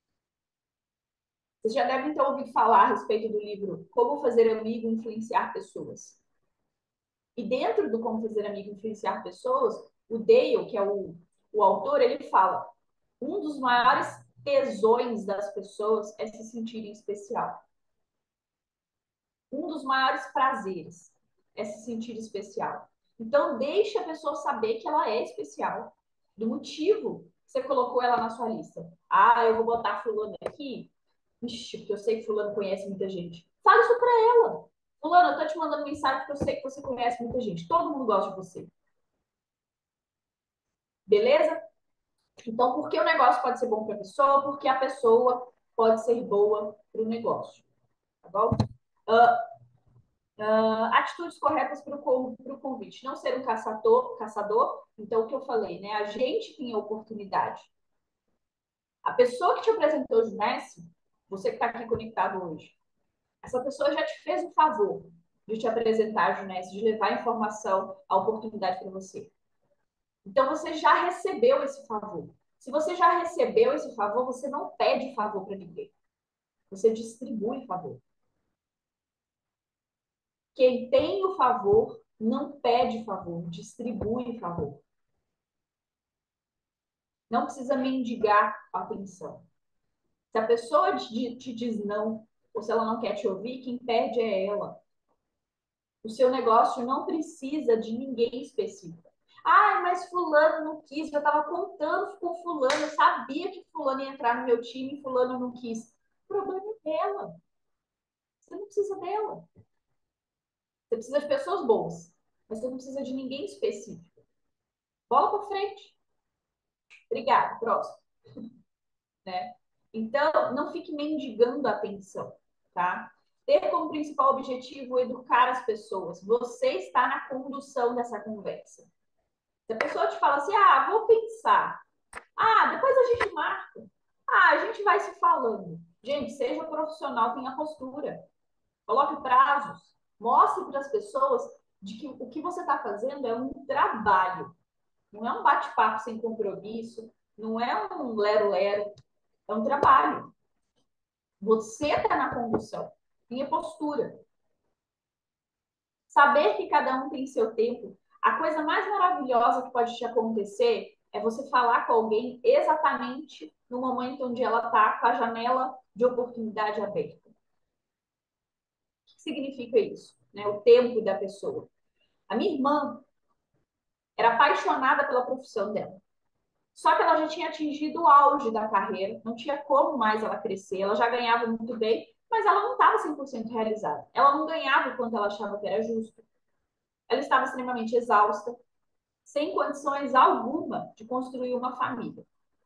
Vocês já devem ter ouvido falar a respeito do livro Como Fazer Amigo e Influenciar Pessoas. E dentro do Como Fazer Amigo e Influenciar Pessoas, o Dale, que é o, o autor, ele fala: Um dos maiores tesões das pessoas é se sentirem especial. Um dos maiores prazeres é se sentir especial. Então, deixe a pessoa saber que ela é especial. Do motivo que você colocou ela na sua lista. Ah, eu vou botar fulano aqui. Ixi, porque eu sei que fulano conhece muita gente. Fala isso pra ela. Fulano, eu tô te mandando mensagem porque eu sei que você conhece muita gente. Todo mundo gosta de você. Beleza? Então, por que o negócio pode ser bom para a pessoa? Porque a pessoa pode ser boa para o negócio. Tá bom? Uh, uh, atitudes corretas para o convite. Não ser um caçador, caçador. Então, o que eu falei, né? A gente tem a oportunidade. A pessoa que te apresentou o Junesse, você que está aqui conectado hoje, essa pessoa já te fez o favor de te apresentar a Junesse, de levar a informação, a oportunidade para você. Então, você já recebeu esse favor. Se você já recebeu esse favor, você não pede favor para ninguém. Você distribui favor. Quem tem o favor não pede favor, distribui favor. Não precisa mendigar atenção. Se a pessoa te, te diz não, ou se ela não quer te ouvir, quem perde é ela. O seu negócio não precisa de ninguém específico. Ah, mas fulano não quis, eu estava contando com fulano, eu sabia que fulano ia entrar no meu time e fulano não quis. O problema é dela. Você não precisa dela. Você precisa de pessoas boas, mas você não precisa de ninguém específico. Bola para frente. Obrigada, próximo. Né? Então, não fique mendigando a atenção, tá? Ter como principal objetivo educar as pessoas. Você está na condução dessa conversa. Se a pessoa te fala assim, ah, vou pensar. Ah, depois a gente marca. Ah, a gente vai se falando. Gente, seja profissional, tenha postura. Coloque prazos. Mostre para as pessoas de que o que você está fazendo é um trabalho. Não é um bate-papo sem compromisso. Não é um lero-lero. É um trabalho. Você está na condução. Tenha postura. Saber que cada um tem seu tempo. A coisa mais maravilhosa que pode te acontecer é você falar com alguém exatamente no momento onde ela está com a janela de oportunidade aberta. O que significa isso? Né? O tempo da pessoa. A minha irmã era apaixonada pela profissão dela. Só que ela já tinha atingido o auge da carreira, não tinha como mais ela crescer, ela já ganhava muito bem, mas ela não estava cem por cento realizada. Ela não ganhava o quanto ela achava que era justo. Ela estava extremamente exausta, sem condições alguma de construir uma família.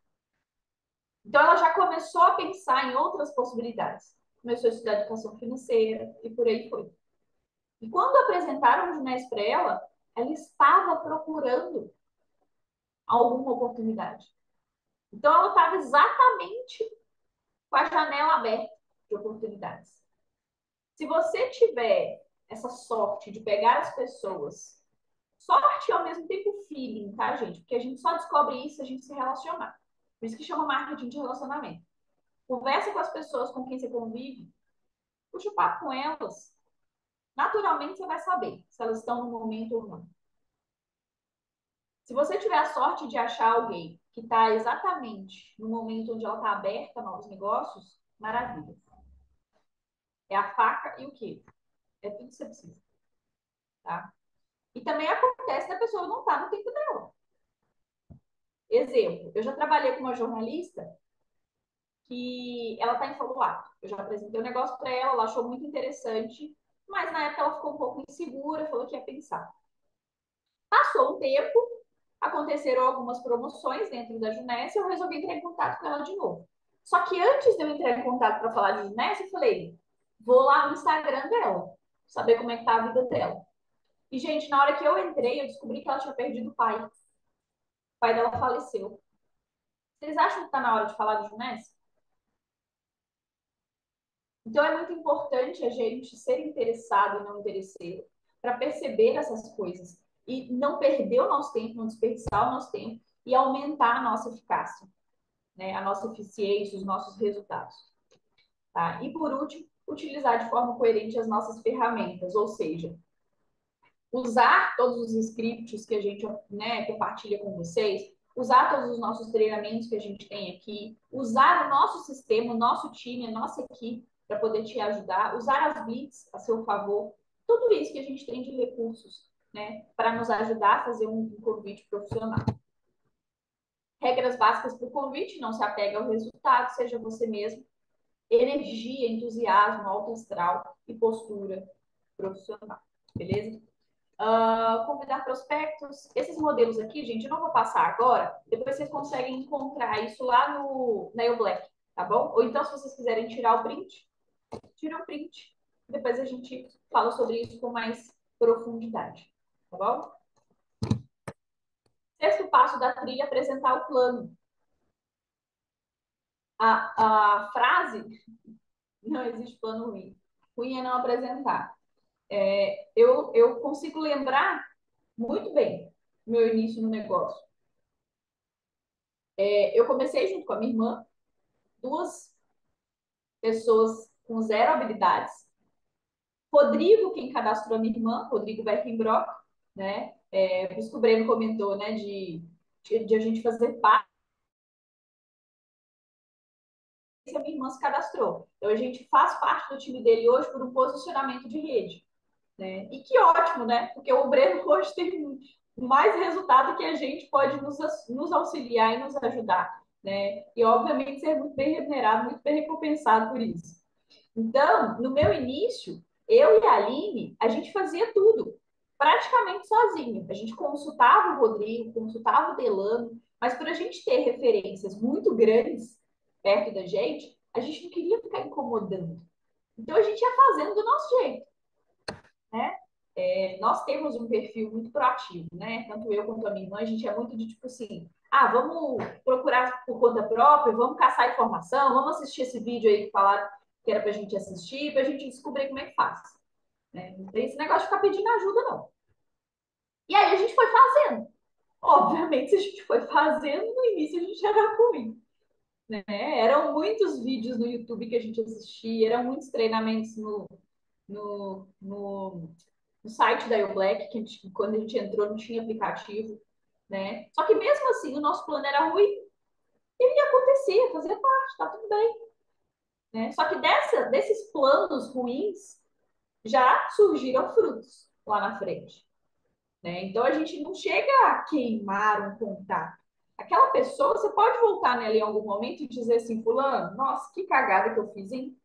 Então, ela já começou a pensar em outras possibilidades. Começou a estudar educação financeira e por aí foi. E quando apresentaram o Junés para ela, ela estava procurando alguma oportunidade. Então, ela estava exatamente com a janela aberta de oportunidades. Se você tiver essa sorte de pegar as pessoas, sorte e ao mesmo tempo feeling, tá, gente? Porque a gente só descobre isso se a gente se relacionar. Por isso que chama marketing de relacionamento. Conversa com as pessoas com quem você convive, puxa o papo com elas. Naturalmente você vai saber se elas estão no momento ou não. Se você tiver a sorte de achar alguém que está exatamente no momento onde ela está aberta a novos negócios, maravilha. É a faca e o queijo. É tudo que você precisa. Tá? E também acontece da pessoa não estar tá no tempo dela. Exemplo, eu já trabalhei com uma jornalista que ela está em follow-up. Eu já apresentei o um negócio para ela, ela achou muito interessante, mas na época ela ficou um pouco insegura, falou que ia pensar. Passou um tempo, aconteceram algumas promoções dentro da Junessa e eu resolvi entrar em contato com ela de novo. Só que antes de eu entrar em contato para falar de Junessa, eu falei, vou lá no Instagram dela, saber como é que tá a vida dela. E, gente, na hora que eu entrei, eu descobri que ela tinha perdido o pai. O pai dela faleceu. Vocês acham que está na hora de falar de Junessa? Então, é muito importante a gente ser interessado e não interesseiro para perceber essas coisas e não perder o nosso tempo, não desperdiçar o nosso tempo e aumentar a nossa eficácia, né? A nossa eficiência, os nossos resultados. Tá? E, por último, utilizar de forma coerente as nossas ferramentas, ou seja, usar todos os scripts que a gente, né, compartilha com vocês, usar todos os nossos treinamentos que a gente tem aqui, usar o nosso sistema, o nosso time, a nossa equipe para poder te ajudar, usar as blitz a seu favor, tudo isso que a gente tem de recursos, né, para nos ajudar a fazer um, um convite profissional. Regras básicas para o convite: não se apega ao resultado, seja você mesmo. Energia, entusiasmo, alto astral e postura profissional, beleza? Uh, convidar prospectos. Esses modelos aqui, gente, eu não vou passar agora, depois vocês conseguem encontrar isso lá no Nail Black, tá bom? Ou então, se vocês quiserem tirar o print, tira o print. Depois a gente fala sobre isso com mais profundidade, tá bom? Sexto passo da trilha: apresentar o plano. A, a frase: não existe plano ruim. Ruim é não apresentar. É, eu, eu consigo lembrar muito bem meu início no negócio. É, eu comecei junto com a minha irmã, duas pessoas com zero habilidades. Rodrigo, quem cadastrou a minha irmã, Rodrigo Beckenbrock, né? É, por isso que o Breno comentou, né? De, de, de a gente fazer parte. A minha irmã se cadastrou. Então, a gente faz parte do time dele hoje por um posicionamento de rede. Né? E que ótimo, né? Porque o Breno hoje tem mais resultado que a gente pode nos, nos auxiliar e nos ajudar, né? E obviamente ser muito bem remunerado, muito bem recompensado por isso. Então, no meu início, eu e a Aline, a gente fazia tudo, praticamente sozinho. A gente consultava o Rodrigo, consultava o Delano, mas por a gente ter referências muito grandes perto da gente, a gente não queria ficar incomodando. Então, a gente ia fazendo do nosso jeito, né? É, nós temos um perfil muito proativo, né? Tanto eu quanto a minha irmã, a gente é muito de tipo assim, ah, vamos procurar por conta própria, vamos caçar informação, vamos assistir esse vídeo aí que falaram que era pra gente assistir, pra gente descobrir como é que faz. Né? Não tem esse negócio de ficar pedindo ajuda, não. E aí a gente foi fazendo. Obviamente, se a gente foi fazendo, no início a gente era ruim. Né? Eram muitos vídeos no YouTube que a gente assistia, eram muitos treinamentos no, no, no no site da iBlack, que a gente, quando a gente entrou não tinha aplicativo, né? Só que mesmo assim o nosso plano era ruim, ele ia acontecer, fazer parte, tá tudo bem, né? Só que dessa, desses planos ruins já surgiram frutos lá na frente, né? Então a gente não chega a queimar um contato. Aquela pessoa, você pode voltar nela em algum momento e dizer assim, fulano, nossa, que cagada que eu fiz, hein?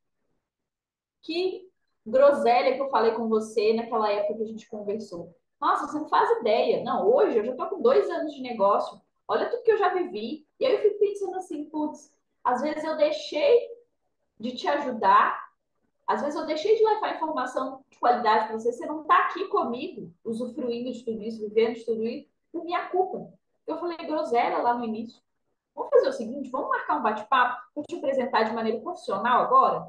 Que groselha que eu falei com você naquela época que a gente conversou. Nossa, você não faz ideia. Não, hoje eu já estou com dois anos de negócio. Olha tudo que eu já vivi. E aí eu fico pensando assim, putz, às vezes eu deixei de te ajudar, às vezes eu deixei de levar informação de qualidade para você. Você não está aqui comigo, usufruindo de tudo isso, vivendo de tudo isso, por minha culpa. Eu falei groselha lá no início. Vamos fazer o seguinte, vamos marcar um bate-papo para te apresentar de maneira profissional agora?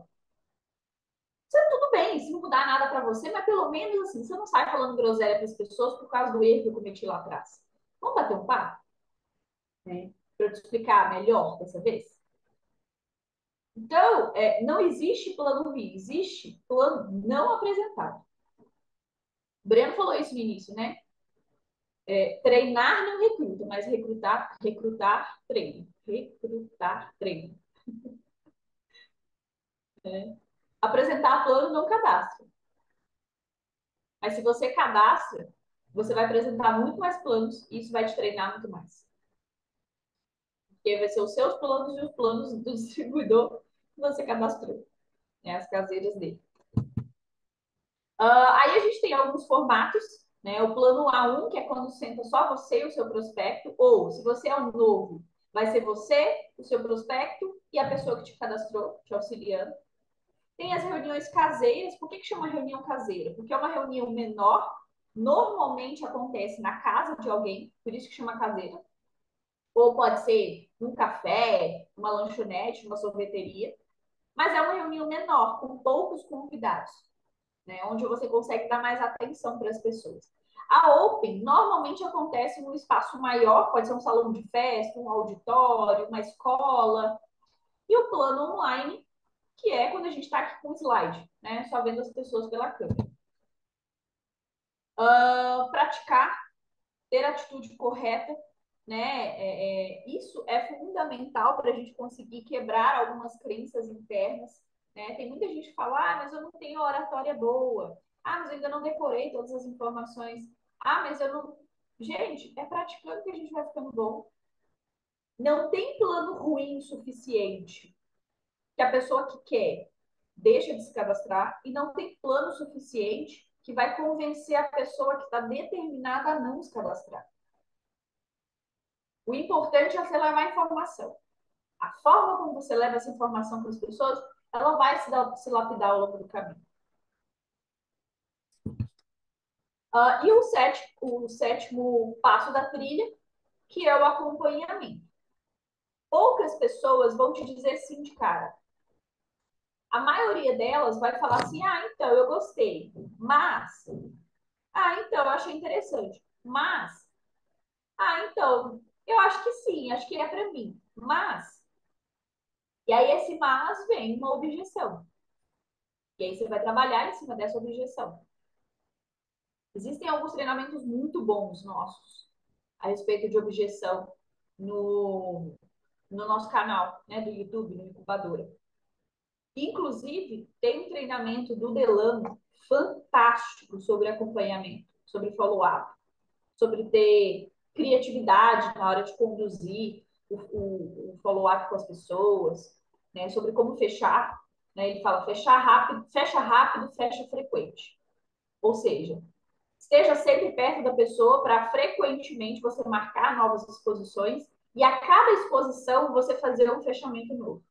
Tudo bem, se não mudar nada para você, mas pelo menos assim, você não sai falando groselha para as pessoas por causa do erro que eu cometi lá atrás. Vamos bater um papo? Né? Para eu te explicar melhor dessa vez? Então, é, não existe plano ruim, existe plano não apresentado. O Breno falou isso no início, né? É, treinar não recruta, mas recrutar, recrutar, treina. Recrutar, treina. É. Apresentar plano não cadastra. Mas se você cadastra, você vai apresentar muito mais planos e isso vai te treinar muito mais. Porque vai ser os seus planos e os planos do distribuidor que você cadastrou, né, as caseiras dele. Uh, aí a gente tem alguns formatos, né? O plano A um, que é quando senta só você e o seu prospecto, ou se você é um novo, vai ser você, o seu prospecto e a pessoa que te cadastrou, te auxiliando. Tem as reuniões caseiras. Por que, que chama reunião caseira? Porque é uma reunião menor, normalmente acontece na casa de alguém, por isso que chama caseira. Ou pode ser num café, uma lanchonete, uma sorveteria. Mas é uma reunião menor, com poucos convidados, né? Onde você consegue dar mais atenção para as pessoas. A Open normalmente acontece num espaço maior, pode ser um salão de festa, um auditório, uma escola. E o plano online, que é quando a gente está aqui com o slide, né? Só vendo as pessoas pela câmera. Uh, praticar, ter a atitude correta, né? É, é, isso é fundamental para a gente conseguir quebrar algumas crenças internas, né? Tem muita gente que fala, ah, mas eu não tenho oratória boa. Ah, mas eu ainda não decorei todas as informações. Ah, mas eu não... Gente, é praticando que a gente vai ficando bom. Não tem plano ruim suficiente que a pessoa que quer deixa de se cadastrar e não tem plano suficiente que vai convencer a pessoa que está determinada a não se cadastrar. O importante é você levar informação. A forma como você leva essa informação para as pessoas, ela vai se, dar, se lapidar ao longo do caminho. Uh, e o sétimo, o sétimo passo da trilha, que é o acompanhamento. Poucas pessoas vão te dizer sim de cara. A maioria delas vai falar assim, ah, então, eu gostei, mas... Ah, então, eu achei interessante, mas... Ah, então, eu acho que sim, acho que é para mim, mas... E aí, esse mas vem uma objeção. E aí, você vai trabalhar em cima dessa objeção. Existem alguns treinamentos muito bons nossos a respeito de objeção no, no nosso canal, né, do YouTube, no Incubadora. Inclusive, tem um treinamento do Delano fantástico sobre acompanhamento, sobre follow-up, sobre ter criatividade na hora de conduzir o, o, o follow-up com as pessoas, né, sobre como fechar. Né, ele fala fechar rápido, fecha rápido, fecha frequente. Ou seja, esteja sempre perto da pessoa para frequentemente você marcar novas exposições e a cada exposição você fazer um fechamento novo.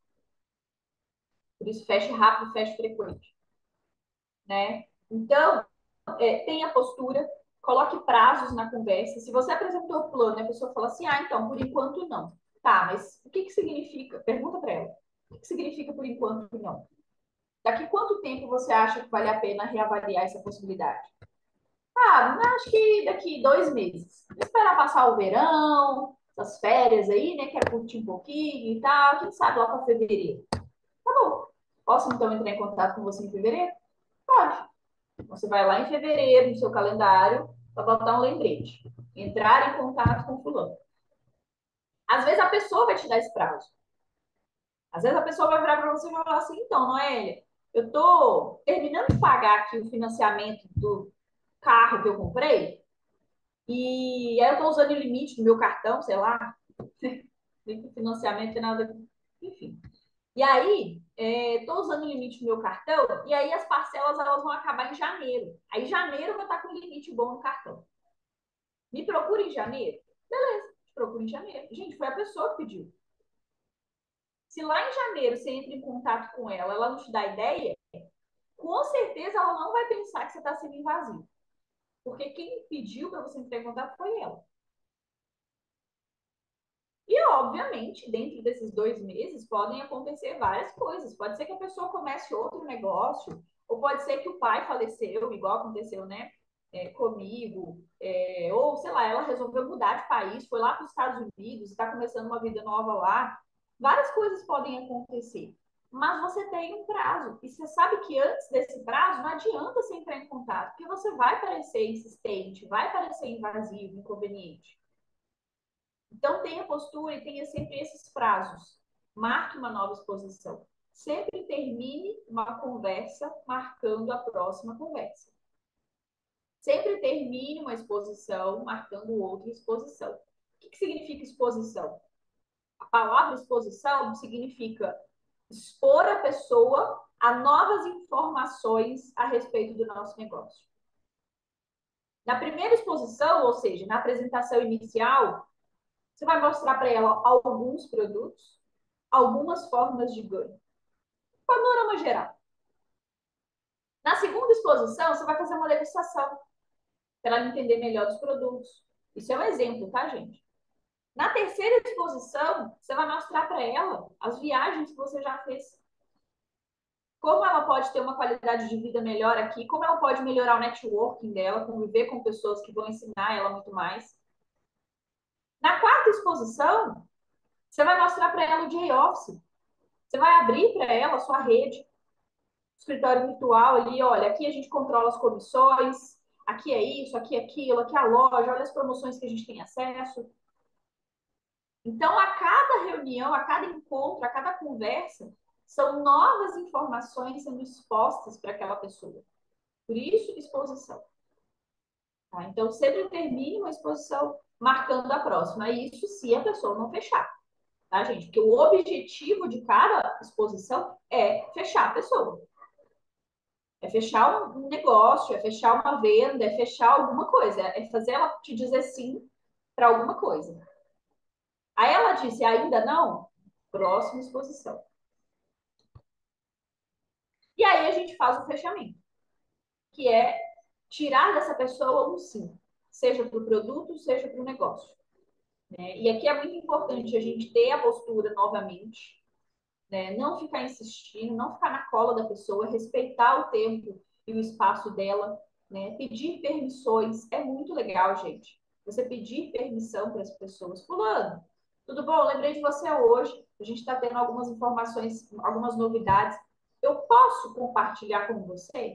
Por isso, feche rápido, feche frequente. Né? Então, é, tenha postura, coloque prazos na conversa. Se você apresentou o plano e a pessoa fala assim, ah, então, por enquanto não. Tá, mas o que, que significa? Pergunta para ela. O que, que significa por enquanto não? Daqui quanto tempo você acha que vale a pena reavaliar essa possibilidade? Ah, acho que daqui dois meses. Vou esperar passar o verão, essas férias aí, né? Quero curtir um pouquinho e tal. Quem sabe lá para fevereiro. Tá bom. Posso então entrar em contato com você em fevereiro? Pode. Você vai lá em fevereiro, no seu calendário, para botar um lembrete. Entrar em contato com fulano. Às vezes a pessoa vai te dar esse prazo. Às vezes a pessoa vai virar para você e vai falar assim, então, Noélia, eu estou terminando de pagar aqui o financiamento do carro que eu comprei e aí eu estou usando o limite do meu cartão, sei lá, financiamento tem nada, enfim. E aí, estou é, usando o limite do meu cartão e aí as parcelas elas vão acabar em janeiro. Aí janeiro eu vou estar com limite bom no cartão. Me procura em janeiro? Beleza, te procura em janeiro. Gente, foi a pessoa que pediu. Se lá em janeiro você entra em contato com ela, ela não te dá ideia, com certeza ela não vai pensar que você está sendo invasivo. Porque quem pediu para você entrar em contato foi ela. E, obviamente, dentro desses dois meses podem acontecer várias coisas. Pode ser que a pessoa comece outro negócio, ou pode ser que o pai faleceu, igual aconteceu, né? É, comigo, é, ou sei lá, ela resolveu mudar de país, foi lá para os Estados Unidos, está começando uma vida nova lá. Várias coisas podem acontecer, mas você tem um prazo. E você sabe que antes desse prazo não adianta você entrar em contato, porque você vai parecer insistente, vai parecer invasivo, inconveniente. Então, tenha postura e tenha sempre esses prazos. Marque uma nova exposição. Sempre termine uma conversa marcando a próxima conversa. Sempre termine uma exposição marcando outra exposição. O que, que significa exposição? A palavra exposição significa expor a pessoa a novas informações a respeito do nosso negócio. Na primeira exposição, ou seja, na apresentação inicial, você vai mostrar para ela alguns produtos, algumas formas de ganho. Panorama geral. Na segunda exposição, você vai fazer uma degustação para ela entender melhor os produtos. Isso é um exemplo, tá, gente? Na terceira exposição, você vai mostrar para ela as viagens que você já fez. Como ela pode ter uma qualidade de vida melhor aqui, como ela pode melhorar o networking dela, conviver com pessoas que vão ensinar ela muito mais. Na quarta exposição, você vai mostrar para ela o J-Office. Você vai abrir para ela a sua rede, escritório virtual ali, olha, aqui a gente controla as comissões, aqui é isso, aqui é aquilo, aqui é a loja, olha as promoções que a gente tem acesso. Então, a cada reunião, a cada encontro, a cada conversa, são novas informações sendo expostas para aquela pessoa. Por isso, exposição. Tá? Então, sempre termine uma exposição marcando a próxima. Isso se a pessoa não fechar. Tá, gente? Porque o objetivo de cada exposição é fechar a pessoa. É fechar um negócio, é fechar uma venda, é fechar alguma coisa. É fazer ela te dizer sim para alguma coisa. Aí ela disse, ainda não? Próxima exposição. E aí a gente faz o fechamento, que é tirar dessa pessoa um sim, seja para o produto, seja para o negócio. Né? E aqui é muito importante a gente ter a postura novamente, né? Não ficar insistindo, não ficar na cola da pessoa, respeitar o tempo e o espaço dela, né? Pedir permissões é muito legal, gente. Você pedir permissão para as pessoas. Fulano, tudo bom? Lembrei de você hoje. A gente está tendo algumas informações, algumas novidades. Eu posso compartilhar com você?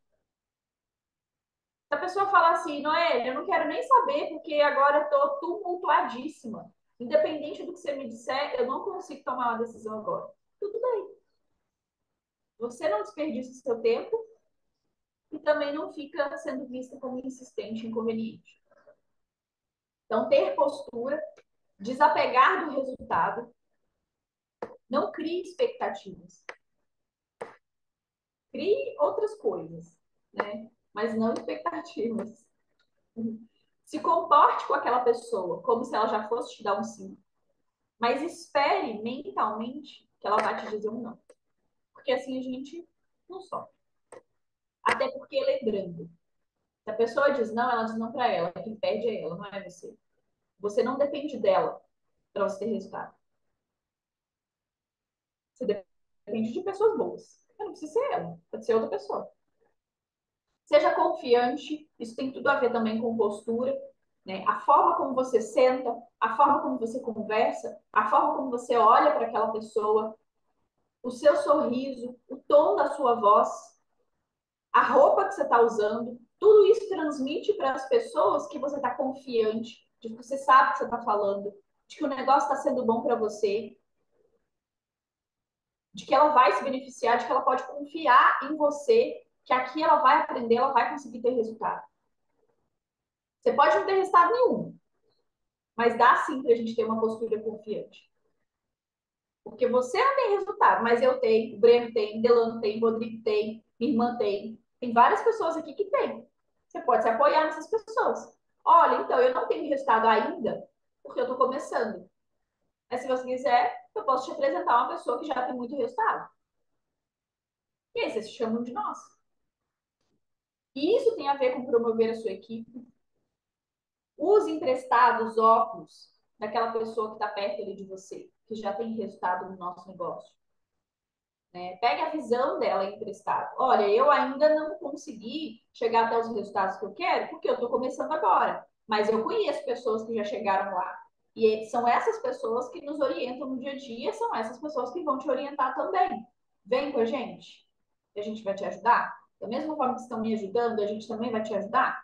Se a pessoa falar assim, Noelle, eu não quero nem saber, porque agora eu estou tumultuadíssima. Independente do que você me disser, eu não consigo tomar uma decisão agora. Tudo bem. Você não desperdiça o seu tempo e também não fica sendo vista como insistente, inconveniente. Então, ter postura, desapegar do resultado, não crie expectativas. Crie outras coisas, né? Mas não expectativas. Se comporte com aquela pessoa como se ela já fosse te dar um sim, mas espere mentalmente que ela vai te dizer um não. Porque assim a gente não sofre. Até porque, lembrando, se a pessoa diz não, ela diz não para ela. Quem perde é ela, não é você. Você não depende dela para você ter resultado. Você depende de pessoas boas. Não precisa ser ela, pode ser outra pessoa. Seja confiante, isso tem tudo a ver também com postura, né? A forma como você senta, a forma como você conversa, a forma como você olha para aquela pessoa, o seu sorriso, o tom da sua voz, a roupa que você está usando, tudo isso transmite para as pessoas que você está confiante, de que você sabe o que você está falando, de que o negócio está sendo bom para você, de que ela vai se beneficiar, de que ela pode confiar em você, que aqui ela vai aprender, ela vai conseguir ter resultado. Você pode não ter resultado nenhum, mas dá sim para a gente ter uma postura confiante. Porque você não tem resultado, mas eu tenho, o Breno tem, Delano tem, o Rodrigo tem, minha irmã tem. Tem várias pessoas aqui que tem. Você pode se apoiar nessas pessoas. Olha, então, eu não tenho resultado ainda, porque eu estou começando. Mas se você quiser, eu posso te apresentar uma pessoa que já tem muito resultado. E aí vocês se chamam de nós. E isso tem a ver com promover a sua equipe. Use emprestados óculos daquela pessoa que está perto ali de você, que já tem resultado no nosso negócio. Né? Pegue a visão dela emprestado. Olha, eu ainda não consegui chegar até os resultados que eu quero, porque eu estou começando agora. Mas eu conheço pessoas que já chegaram lá. E são essas pessoas que nos orientam no dia a dia, são essas pessoas que vão te orientar também. Vem com a gente, a gente vai te ajudar. Da mesma forma que estão me ajudando, a gente também vai te ajudar.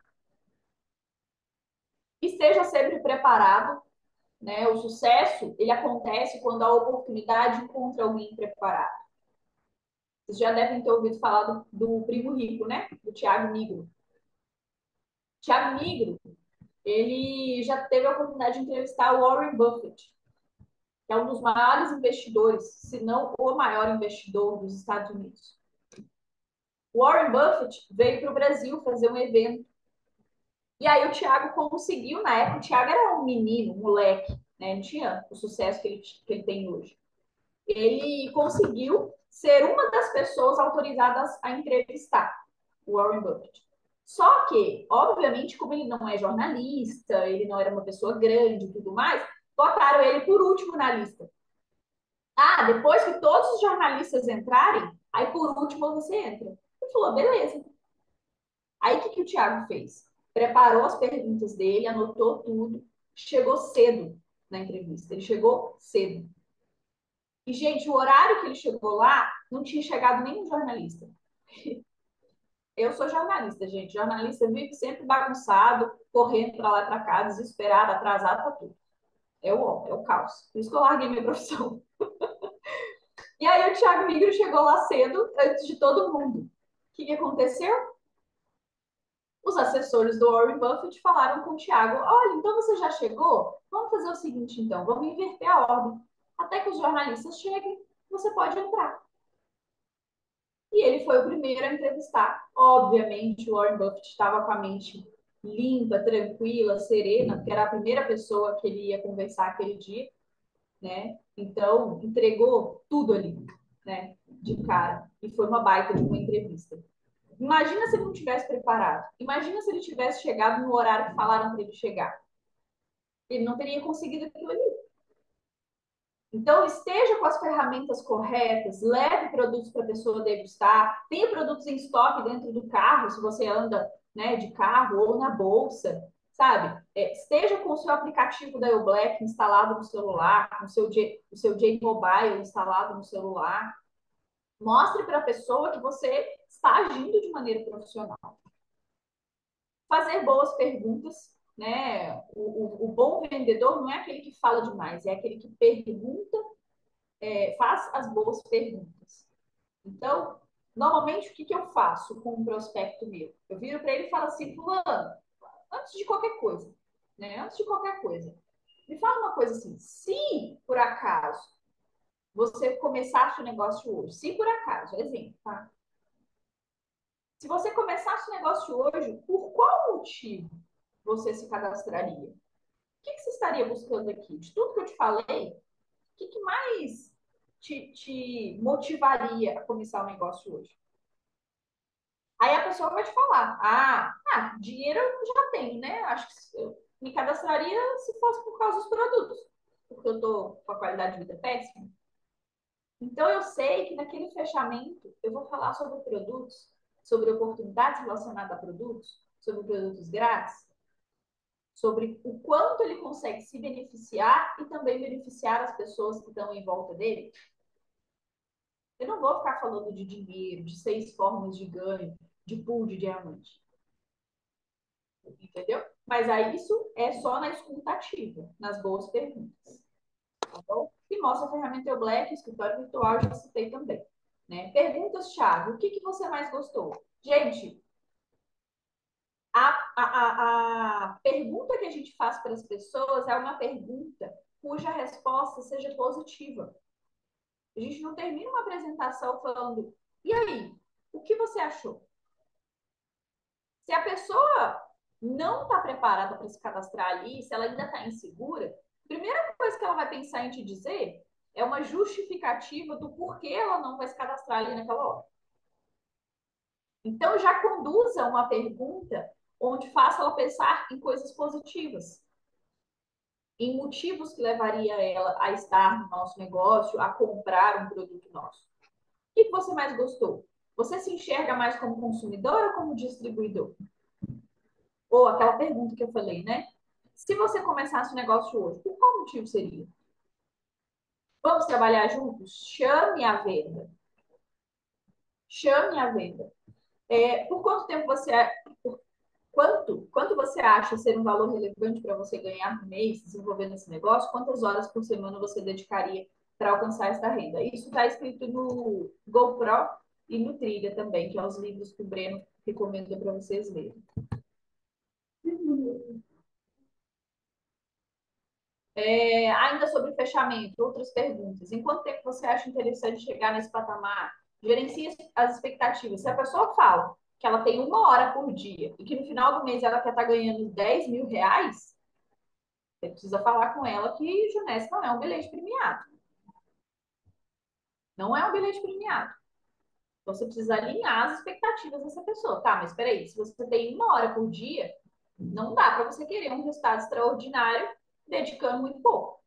Esteja sempre preparado, né? O sucesso, ele acontece quando a oportunidade encontra alguém preparado. Vocês já devem ter ouvido falar do, do primo rico, né? Do Tiago Nigro. Tiago Nigro, ele já teve a oportunidade de entrevistar o Warren Buffett, que é um dos maiores investidores, se não o maior investidor dos Estados Unidos. O Warren Buffett veio para o Brasil fazer um evento. E aí o Tiago conseguiu, na época, o Tiago era um menino, um moleque, né? Não tinha o sucesso que ele, que ele tem hoje. Ele conseguiu ser uma das pessoas autorizadas a entrevistar o Warren Buffett. Só que, obviamente, como ele não é jornalista, ele não era uma pessoa grande e tudo mais, botaram ele por último na lista. Ah, depois que todos os jornalistas entrarem, aí por último você entra. Ele falou, beleza. Aí o que, que o Thiago fez? Preparou as perguntas dele, anotou tudo, chegou cedo na entrevista. Ele chegou cedo. E, gente, o horário que ele chegou lá, não tinha chegado nenhum jornalista. Eu sou jornalista, gente. Jornalista vive sempre bagunçado, correndo para lá e para cá, desesperado, atrasado para tudo. É o, é o caos. Por isso que eu larguei minha profissão. E aí o Thiago Nigro chegou lá cedo, antes de todo mundo. O que, que aconteceu? Os assessores do Warren Buffett falaram com o Thiago: olha, então você já chegou? Vamos fazer o seguinte, então, vamos inverter a ordem. Até que os jornalistas cheguem, você pode entrar. E ele foi o primeiro a entrevistar. Obviamente, o Warren Buffett estava com a mente limpa, tranquila, serena, porque era a primeira pessoa que ele ia conversar aquele dia, né? Então, entregou tudo ali, né? De cara. E foi uma baita de uma entrevista. Imagina se ele não tivesse preparado. Imagina se ele tivesse chegado no horário que falaram para ele chegar. Ele não teria conseguido aquilo ali. Então, esteja com as ferramentas corretas, leve produtos para a pessoa degustar, tenha produtos em estoque dentro do carro, se você anda, né, de carro ou na bolsa, sabe? É, esteja com o seu aplicativo da YouBlack instalado no celular, com o seu, J, o seu J Mobile instalado no celular. Mostre para a pessoa que você está agindo de maneira profissional. Fazer boas perguntas, né? O, o, o bom vendedor não é aquele que fala demais, é aquele que pergunta, é, faz as boas perguntas. Então, normalmente, o que, que eu faço com um prospecto meu? Eu viro para ele e falo assim, fulano, antes de qualquer coisa, né? Antes de qualquer coisa, me fala uma coisa assim, se por acaso você começasse o negócio hoje, se por acaso, exemplo, tá? Se você começasse o negócio hoje, por qual motivo você se cadastraria? O que, que você estaria buscando aqui? De tudo que eu te falei, o que, que mais te, te motivaria a começar o negócio hoje? Aí a pessoa vai te falar: ah, ah, dinheiro eu já tenho, né? Acho que eu me cadastraria se fosse por causa dos produtos, porque eu tô com a qualidade de vida péssima. Então eu sei que naquele fechamento eu vou falar sobre produtos, sobre oportunidades relacionadas a produtos, sobre produtos grátis, sobre o quanto ele consegue se beneficiar e também beneficiar as pessoas que estão em volta dele. Eu não vou ficar falando de dinheiro, de seis formas de ganho, de pool de diamante. Entendeu? Mas aí isso é só na escuta ativa, nas boas perguntas. Tá bom? E mostra a ferramenta Eu Black, escritório virtual, já citei também. Né? Perguntas-chave. O que, que você mais gostou? Gente, a, a, a, a pergunta que a gente faz para as pessoas é uma pergunta cuja resposta seja positiva. A gente não termina uma apresentação falando, e aí, o que você achou? Se a pessoa não está preparada para se cadastrar ali, se ela ainda está insegura, a primeira coisa que ela vai pensar em te dizer é uma justificativa do porquê ela não vai se cadastrar ali naquela hora. Então, já conduza uma pergunta onde faça ela pensar em coisas positivas, em motivos que levaria ela a estar no nosso negócio, a comprar um produto nosso. O que você mais gostou? Você se enxerga mais como consumidor ou como distribuidor? Ou aquela pergunta que eu falei, né? Se você começasse o negócio hoje, por qual motivo seria? Vamos trabalhar juntos? Chame a venda. Chame a venda. É, por quanto tempo você... Por quanto, quanto você acha ser um valor relevante para você ganhar no mês desenvolvendo esse negócio? Quantas horas por semana você dedicaria para alcançar essa renda? Isso está escrito no GoPro e no Trilha também, que são os livros que o Breno recomenda para vocês lerem. É, ainda sobre fechamento, outras perguntas. Em quanto tempo você acha interessante chegar nesse patamar? Gerencie as expectativas. Se a pessoa fala que ela tem uma hora por dia e que no final do mês ela quer estar ganhando dez mil reais, você precisa falar com ela que Juness não é um bilhete premiado. Não é um bilhete premiado. Então, você precisa alinhar as expectativas dessa pessoa. Tá, mas espera aí, se você tem uma hora por dia, não dá para você querer um resultado extraordinário dedicando muito pouco.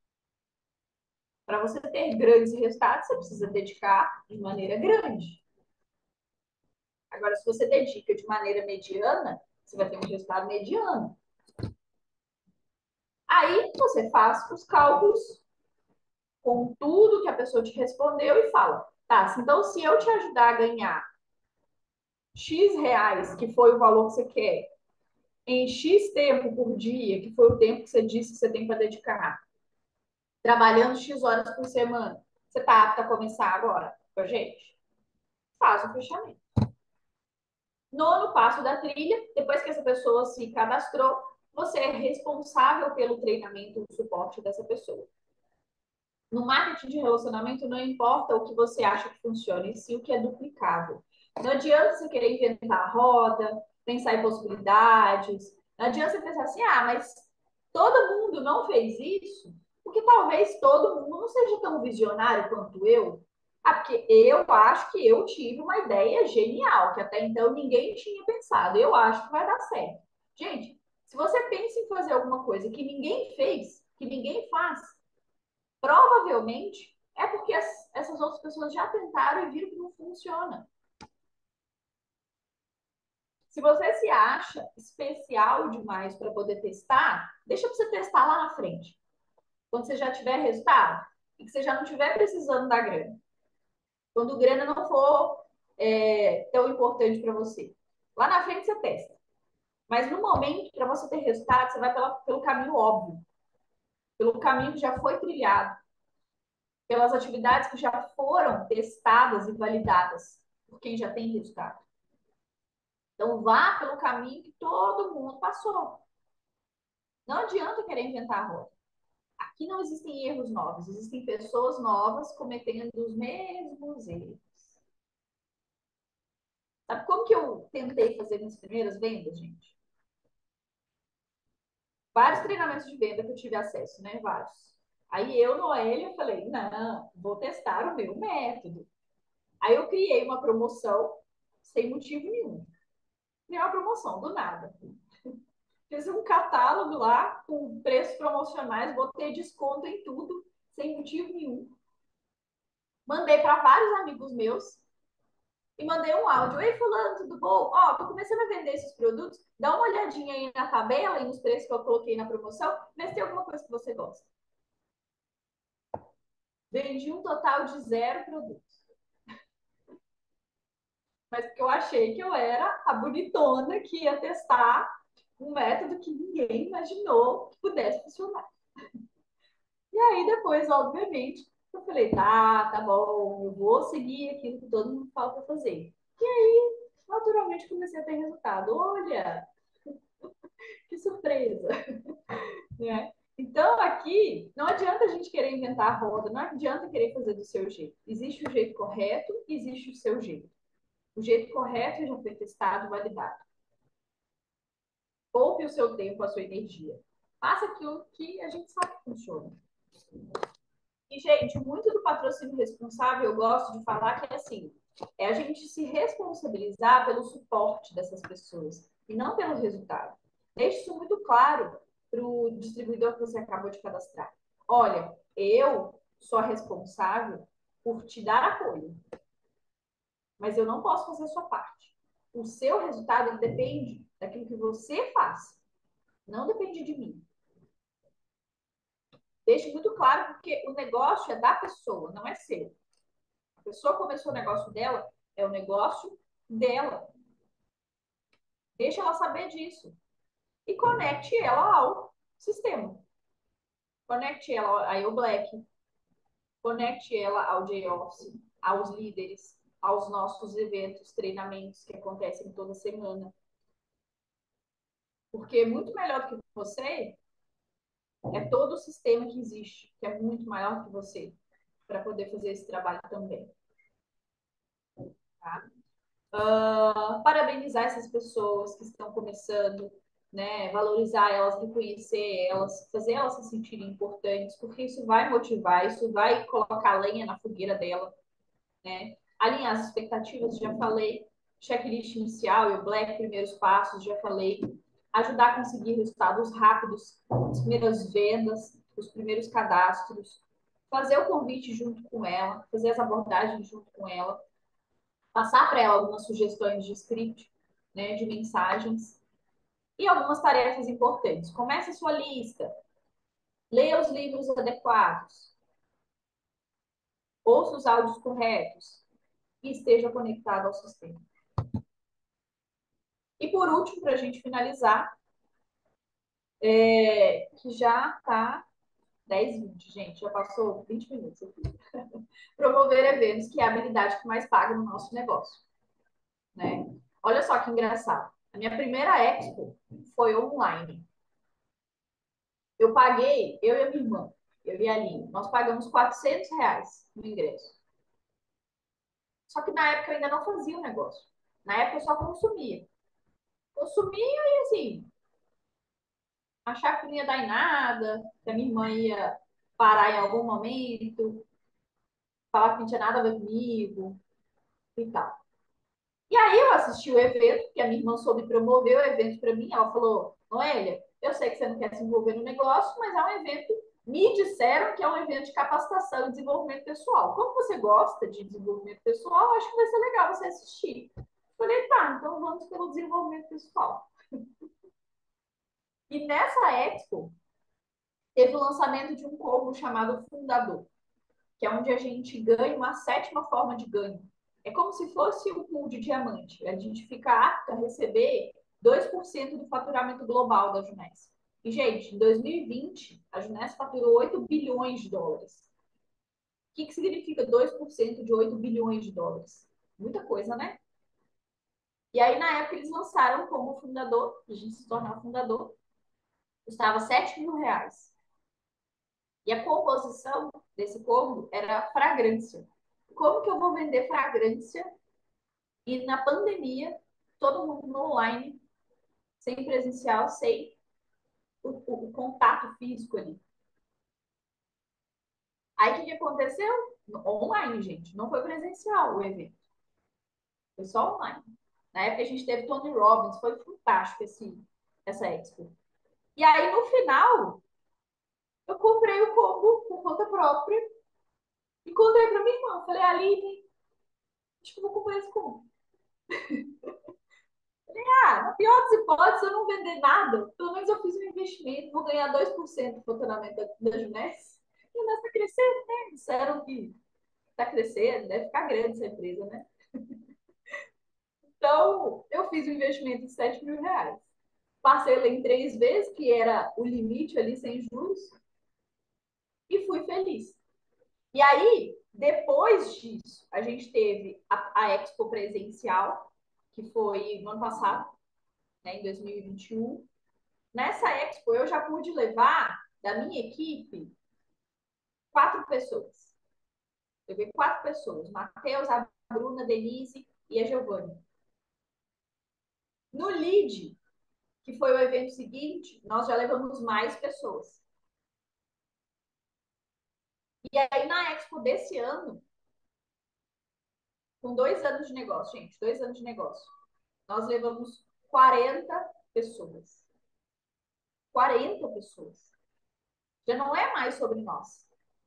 Para você ter grandes resultados, você precisa dedicar de maneira grande. Agora, se você dedica de maneira mediana, você vai ter um resultado mediano. Aí você faz os cálculos com tudo que a pessoa te respondeu e fala, tá, então se eu te ajudar a ganhar X reais, que foi o valor que você quer, em X tempo por dia, que foi o tempo que você disse que você tem para dedicar, trabalhando X horas por semana. Você está apta a começar agora com a gente? Faz o fechamento. Nono passo da trilha, depois que essa pessoa se cadastrou, você é responsável pelo treinamento e suporte dessa pessoa. No marketing de relacionamento, não importa o que você acha que funciona, e sim o que é duplicável. Não adianta você querer inventar a roda, pensar em possibilidades. Não adianta você pensar assim, ah, mas todo mundo não fez isso, porque talvez todo mundo não seja tão visionário quanto eu. Ah, porque eu acho que eu tive uma ideia genial, que até então ninguém tinha pensado. Eu acho que vai dar certo. Gente, se você pensa em fazer alguma coisa que ninguém fez, que ninguém faz, provavelmente é porque as, essas outras pessoas já tentaram e viram que não funciona. Se você se acha especial demais para poder testar, deixa para você testar lá na frente. Quando você já tiver resultado e que você já não estiver precisando da grana. Quando a grana não for é, tão importante para você. Lá na frente você testa. Mas no momento, para você ter resultado, você vai pela, pelo caminho óbvio. Pelo caminho que já foi trilhado. Pelas atividades que já foram testadas e validadas por quem já tem resultado. Então, vá pelo caminho que todo mundo passou. Não adianta querer inventar a roda. Aqui não existem erros novos, existem pessoas novas cometendo os mesmos erros. Sabe como que eu tentei fazer minhas primeiras vendas, gente? Vários treinamentos de venda que eu tive acesso, né? Vários. Aí eu, Noélia, falei, não, vou testar o meu método. Aí eu criei uma promoção sem motivo nenhum. Criei uma promoção, do nada. Fiz um catálogo lá com preços promocionais, botei desconto em tudo, sem motivo nenhum. Mandei para vários amigos meus e mandei um áudio. Ei, fulano, tudo bom? Ó, tô começando a vender esses produtos. Dá uma olhadinha aí na tabela e nos preços que eu coloquei na promoção. Vê se tem alguma coisa que você gosta. Vendi um total de zero produtos. Mas porque eu achei que eu era a bonitona que ia testar um método que ninguém imaginou que pudesse funcionar. E aí, depois, obviamente, eu falei, tá, tá bom, eu vou seguir aquilo que todo mundo fala para fazer. E aí, naturalmente, comecei a ter resultado. Olha, que surpresa, né? Então, aqui, não adianta a gente querer inventar a roda, não adianta querer fazer do seu jeito. Existe o jeito correto, existe o seu jeito. O jeito correto já foi testado, validado. Poupe o seu tempo, a sua energia. Faça aquilo que a gente sabe que funciona. E, gente, muito do patrocínio responsável, eu gosto de falar que é assim, é a gente se responsabilizar pelo suporte dessas pessoas e não pelo resultado. Deixe isso muito claro para o distribuidor que você acabou de cadastrar. Olha, eu sou a responsável por te dar apoio, mas eu não posso fazer a sua parte. O seu resultado ele depende daquilo que você faz, não depende de mim. Deixe muito claro, porque o negócio é da pessoa, não é seu. A pessoa começou o negócio dela, é o negócio dela. Deixa ela saber disso. E conecte ela ao sistema. Conecte ela ao Black. Conecte ela ao J-Office, aos líderes, aos nossos eventos, treinamentos que acontecem toda semana. Porque muito melhor do que você é todo o sistema que existe, que é muito maior que você, para poder fazer esse trabalho também. Tá? Uh, parabenizar essas pessoas que estão começando, né? Valorizar elas, reconhecer elas, fazer elas se sentirem importantes, porque isso vai motivar, isso vai colocar lenha na fogueira dela, né? Alinhar as expectativas, já falei, checklist inicial e o Black, primeiros passos, já falei, ajudar a conseguir resultados rápidos, as primeiras vendas, os primeiros cadastros, fazer o convite junto com ela, fazer as abordagens junto com ela, passar para ela algumas sugestões de script, né, de mensagens e algumas tarefas importantes. Comece a sua lista, leia os livros adequados, ouça os áudios corretos e esteja conectado ao sistema. E por último, para a gente finalizar, é, que já está dez, vinte, gente, já passou vinte minutos aqui. Promover eventos, que é a habilidade que mais paga no nosso negócio, né? Olha só que engraçado. A minha primeira expo foi online. Eu paguei, eu e a minha irmã, eu e a Aline, nós pagamos quatrocentos reais no ingresso. Só que na época eu ainda não fazia o negócio. Na época eu só consumia. Consumia e assim, achava que não ia dar em nada, que a minha irmã ia parar em algum momento, falar que não tinha nada a ver comigo e tal. E aí eu assisti o evento, que a minha irmã soube promover o evento para mim. Ela falou: Noélia, eu sei que você não quer se envolver no negócio, mas é um evento. Me disseram que é um evento de capacitação e desenvolvimento pessoal. Como você gosta de desenvolvimento pessoal, acho que vai ser legal você assistir. Falei, tá, então vamos pelo desenvolvimento pessoal. E nessa expo, teve o lançamento de um combo chamado Fundador, que é onde a gente ganha uma sétima forma de ganho. É como se fosse um pool de diamante. A gente fica apto a receber dois por cento do faturamento global da Juness. E, gente, em dois mil e vinte, a Juness faturou oito bilhões de dólares. O que, que significa dois por cento de oito bilhões de dólares? Muita coisa, né? E aí, na época, eles lançaram como fundador, a gente se tornar fundador, custava sete mil reais. E a composição desse combo era fragrância. Como que eu vou vender fragrância e na pandemia, todo mundo no online, sem presencial, sem o, o, o contato físico ali? Aí o que, que aconteceu? Online, gente. Não foi presencial o evento. Foi só online. Na época a gente teve Tony Robbins, foi fantástico esse, essa expo. E aí, no final, eu comprei o combo por conta própria e contei para minha irmã. Falei, Aline, acho que eu vou comprar esse combo. Ah, na pior das hipóteses, eu não vender nada, pelo menos eu fiz um investimento, vou ganhar dois por cento do faturamento da, da Juness. E a Juness está crescendo, né? Disseram que está crescendo, deve ficar grande essa empresa, né? Então, eu fiz um investimento de sete mil reais. Parcelei em três vezes, que era o limite ali, sem juros, e fui feliz. E aí, depois disso, a gente teve a, a Expo presencial, que foi no ano passado, né, em dois mil e vinte e um. Nessa Expo, eu já pude levar da minha equipe quatro pessoas. Eu vi quatro pessoas: Matheus, a Bruna, a Denise e a Giovanni. No Lead, que foi o evento seguinte, nós já levamos mais pessoas. E aí, na Expo desse ano, com dois anos de negócio, gente, dois anos de negócio, nós levamos quarenta pessoas. quarenta pessoas. Já não é mais sobre nós.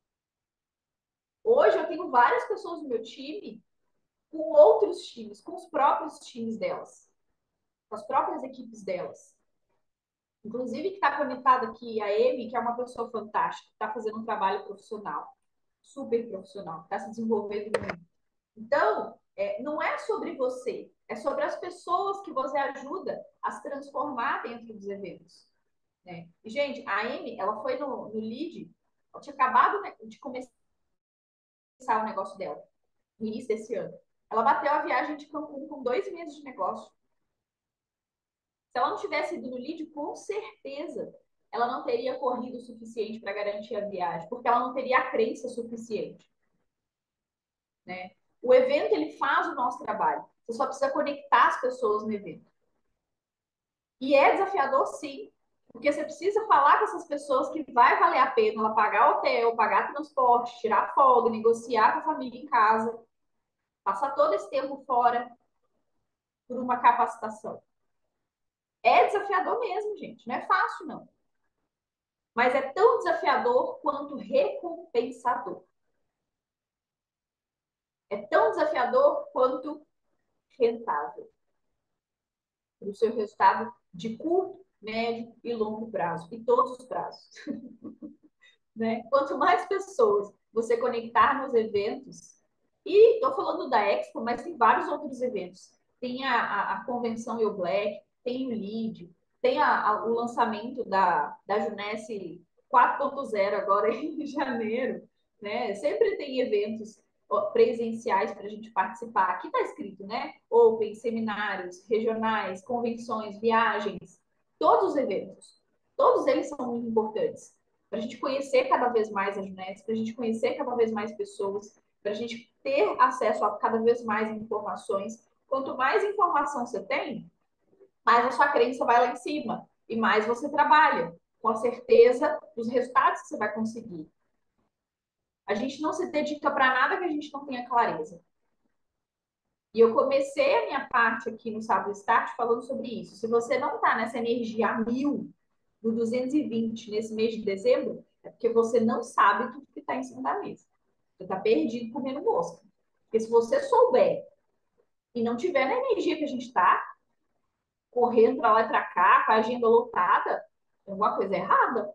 Hoje eu tenho várias pessoas no meu time com outros times, com os próprios times delas, com as próprias equipes delas. Inclusive, que está conectada aqui, a Amy, que é uma pessoa fantástica, está fazendo um trabalho profissional, super profissional, está se desenvolvendo muito. Então, é, não é sobre você, é sobre as pessoas que você ajuda a se transformar dentro dos eventos. Né? E, gente, a Amy, ela foi no, no lead, ela tinha acabado de começar o negócio dela, no início desse ano. Ela bateu a viagem de Cancún com dois meses de negócio. Se ela não tivesse ido no lead, com certeza ela não teria corrido o suficiente para garantir a viagem, porque ela não teria a crença suficiente. Né? O evento, ele faz o nosso trabalho. Você só precisa conectar as pessoas no evento. E é desafiador, sim, porque você precisa falar com essas pessoas que vai valer a pena ela pagar hotel, pagar transporte, tirar folga, negociar com a família em casa, passar todo esse tempo fora por uma capacitação. É desafiador mesmo, gente. Não é fácil, não. Mas é tão desafiador quanto recompensador. É tão desafiador quanto rentável. Para o seu resultado de curto, médio e longo prazo. E todos os prazos. Né? Quanto mais pessoas você conectar nos eventos, e estou falando da Expo, mas tem vários outros eventos. Tem a, a, a convenção Eu Black, tem o Lead, tem a, a, o lançamento da, da Juness quatro ponto zero agora em janeiro, né? Sempre tem eventos presenciais para a gente participar. Aqui está escrito, né? Open, seminários, regionais, convenções, viagens, todos os eventos. Todos eles são muito importantes para a gente conhecer cada vez mais a Juness, para a gente conhecer cada vez mais pessoas, para a gente ter acesso a cada vez mais informações. Quanto mais informação você tem, mais a sua crença vai lá em cima e mais você trabalha com a certeza dos resultados que você vai conseguir. A gente não se dedica para nada que a gente não tenha clareza. E eu comecei a minha parte aqui no Sábado Start falando sobre isso. Se você não está nessa energia a mil, no duzentos e vinte, nesse mês de dezembro, é porque você não sabe tudo que está em cima da mesa. Você está perdido comendo mosca. Porque se você souber e não tiver na energia que a gente está, correndo para lá e para cá, com a agenda lotada, tem alguma coisa errada.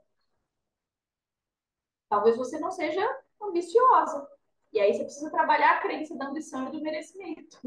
Talvez você não seja ambiciosa. E aí você precisa trabalhar a crença da ambição e do merecimento,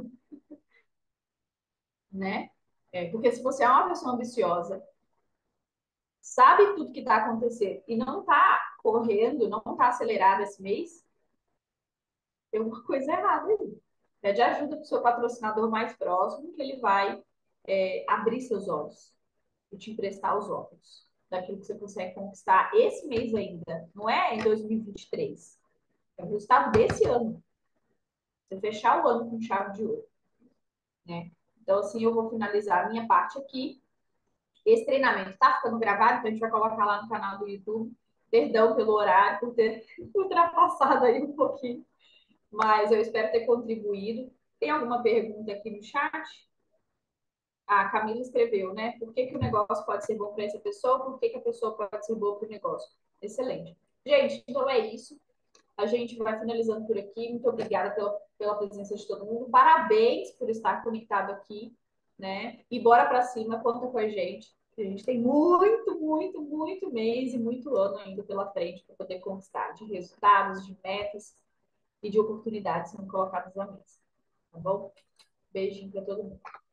né? É, porque se você é uma pessoa ambiciosa, sabe tudo que está acontecendo e não está correndo, não está acelerado esse mês, tem alguma coisa errada aí. Pede ajuda para o seu patrocinador mais próximo, que ele vai é, abrir seus olhos e te emprestar os olhos daquilo que você consegue conquistar esse mês ainda. Não é em dois mil e vinte e três. É o resultado desse ano. Você fechar o ano com chave de ouro, né? Então, assim, eu vou finalizar a minha parte aqui. Esse treinamento está ficando gravado, então a gente vai colocar lá no canal do YouTube. Perdão pelo horário, por ter ultrapassado aí um pouquinho, mas eu espero ter contribuído. Tem alguma pergunta aqui no chat? A Camila escreveu, né? Por que, que o negócio pode ser bom para essa pessoa? Por que, que a pessoa pode ser boa para o negócio? Excelente. Gente, então é isso. A gente vai finalizando por aqui. Muito obrigada pela, pela presença de todo mundo. Parabéns por estar conectado aqui, né? E bora para cima, conta com a gente. A gente tem muito, muito, muito mês e muito ano ainda pela frente para poder conquistar de resultados, de metas e de oportunidades sendo colocadas na mesa. Tá bom? Beijinho para todo mundo.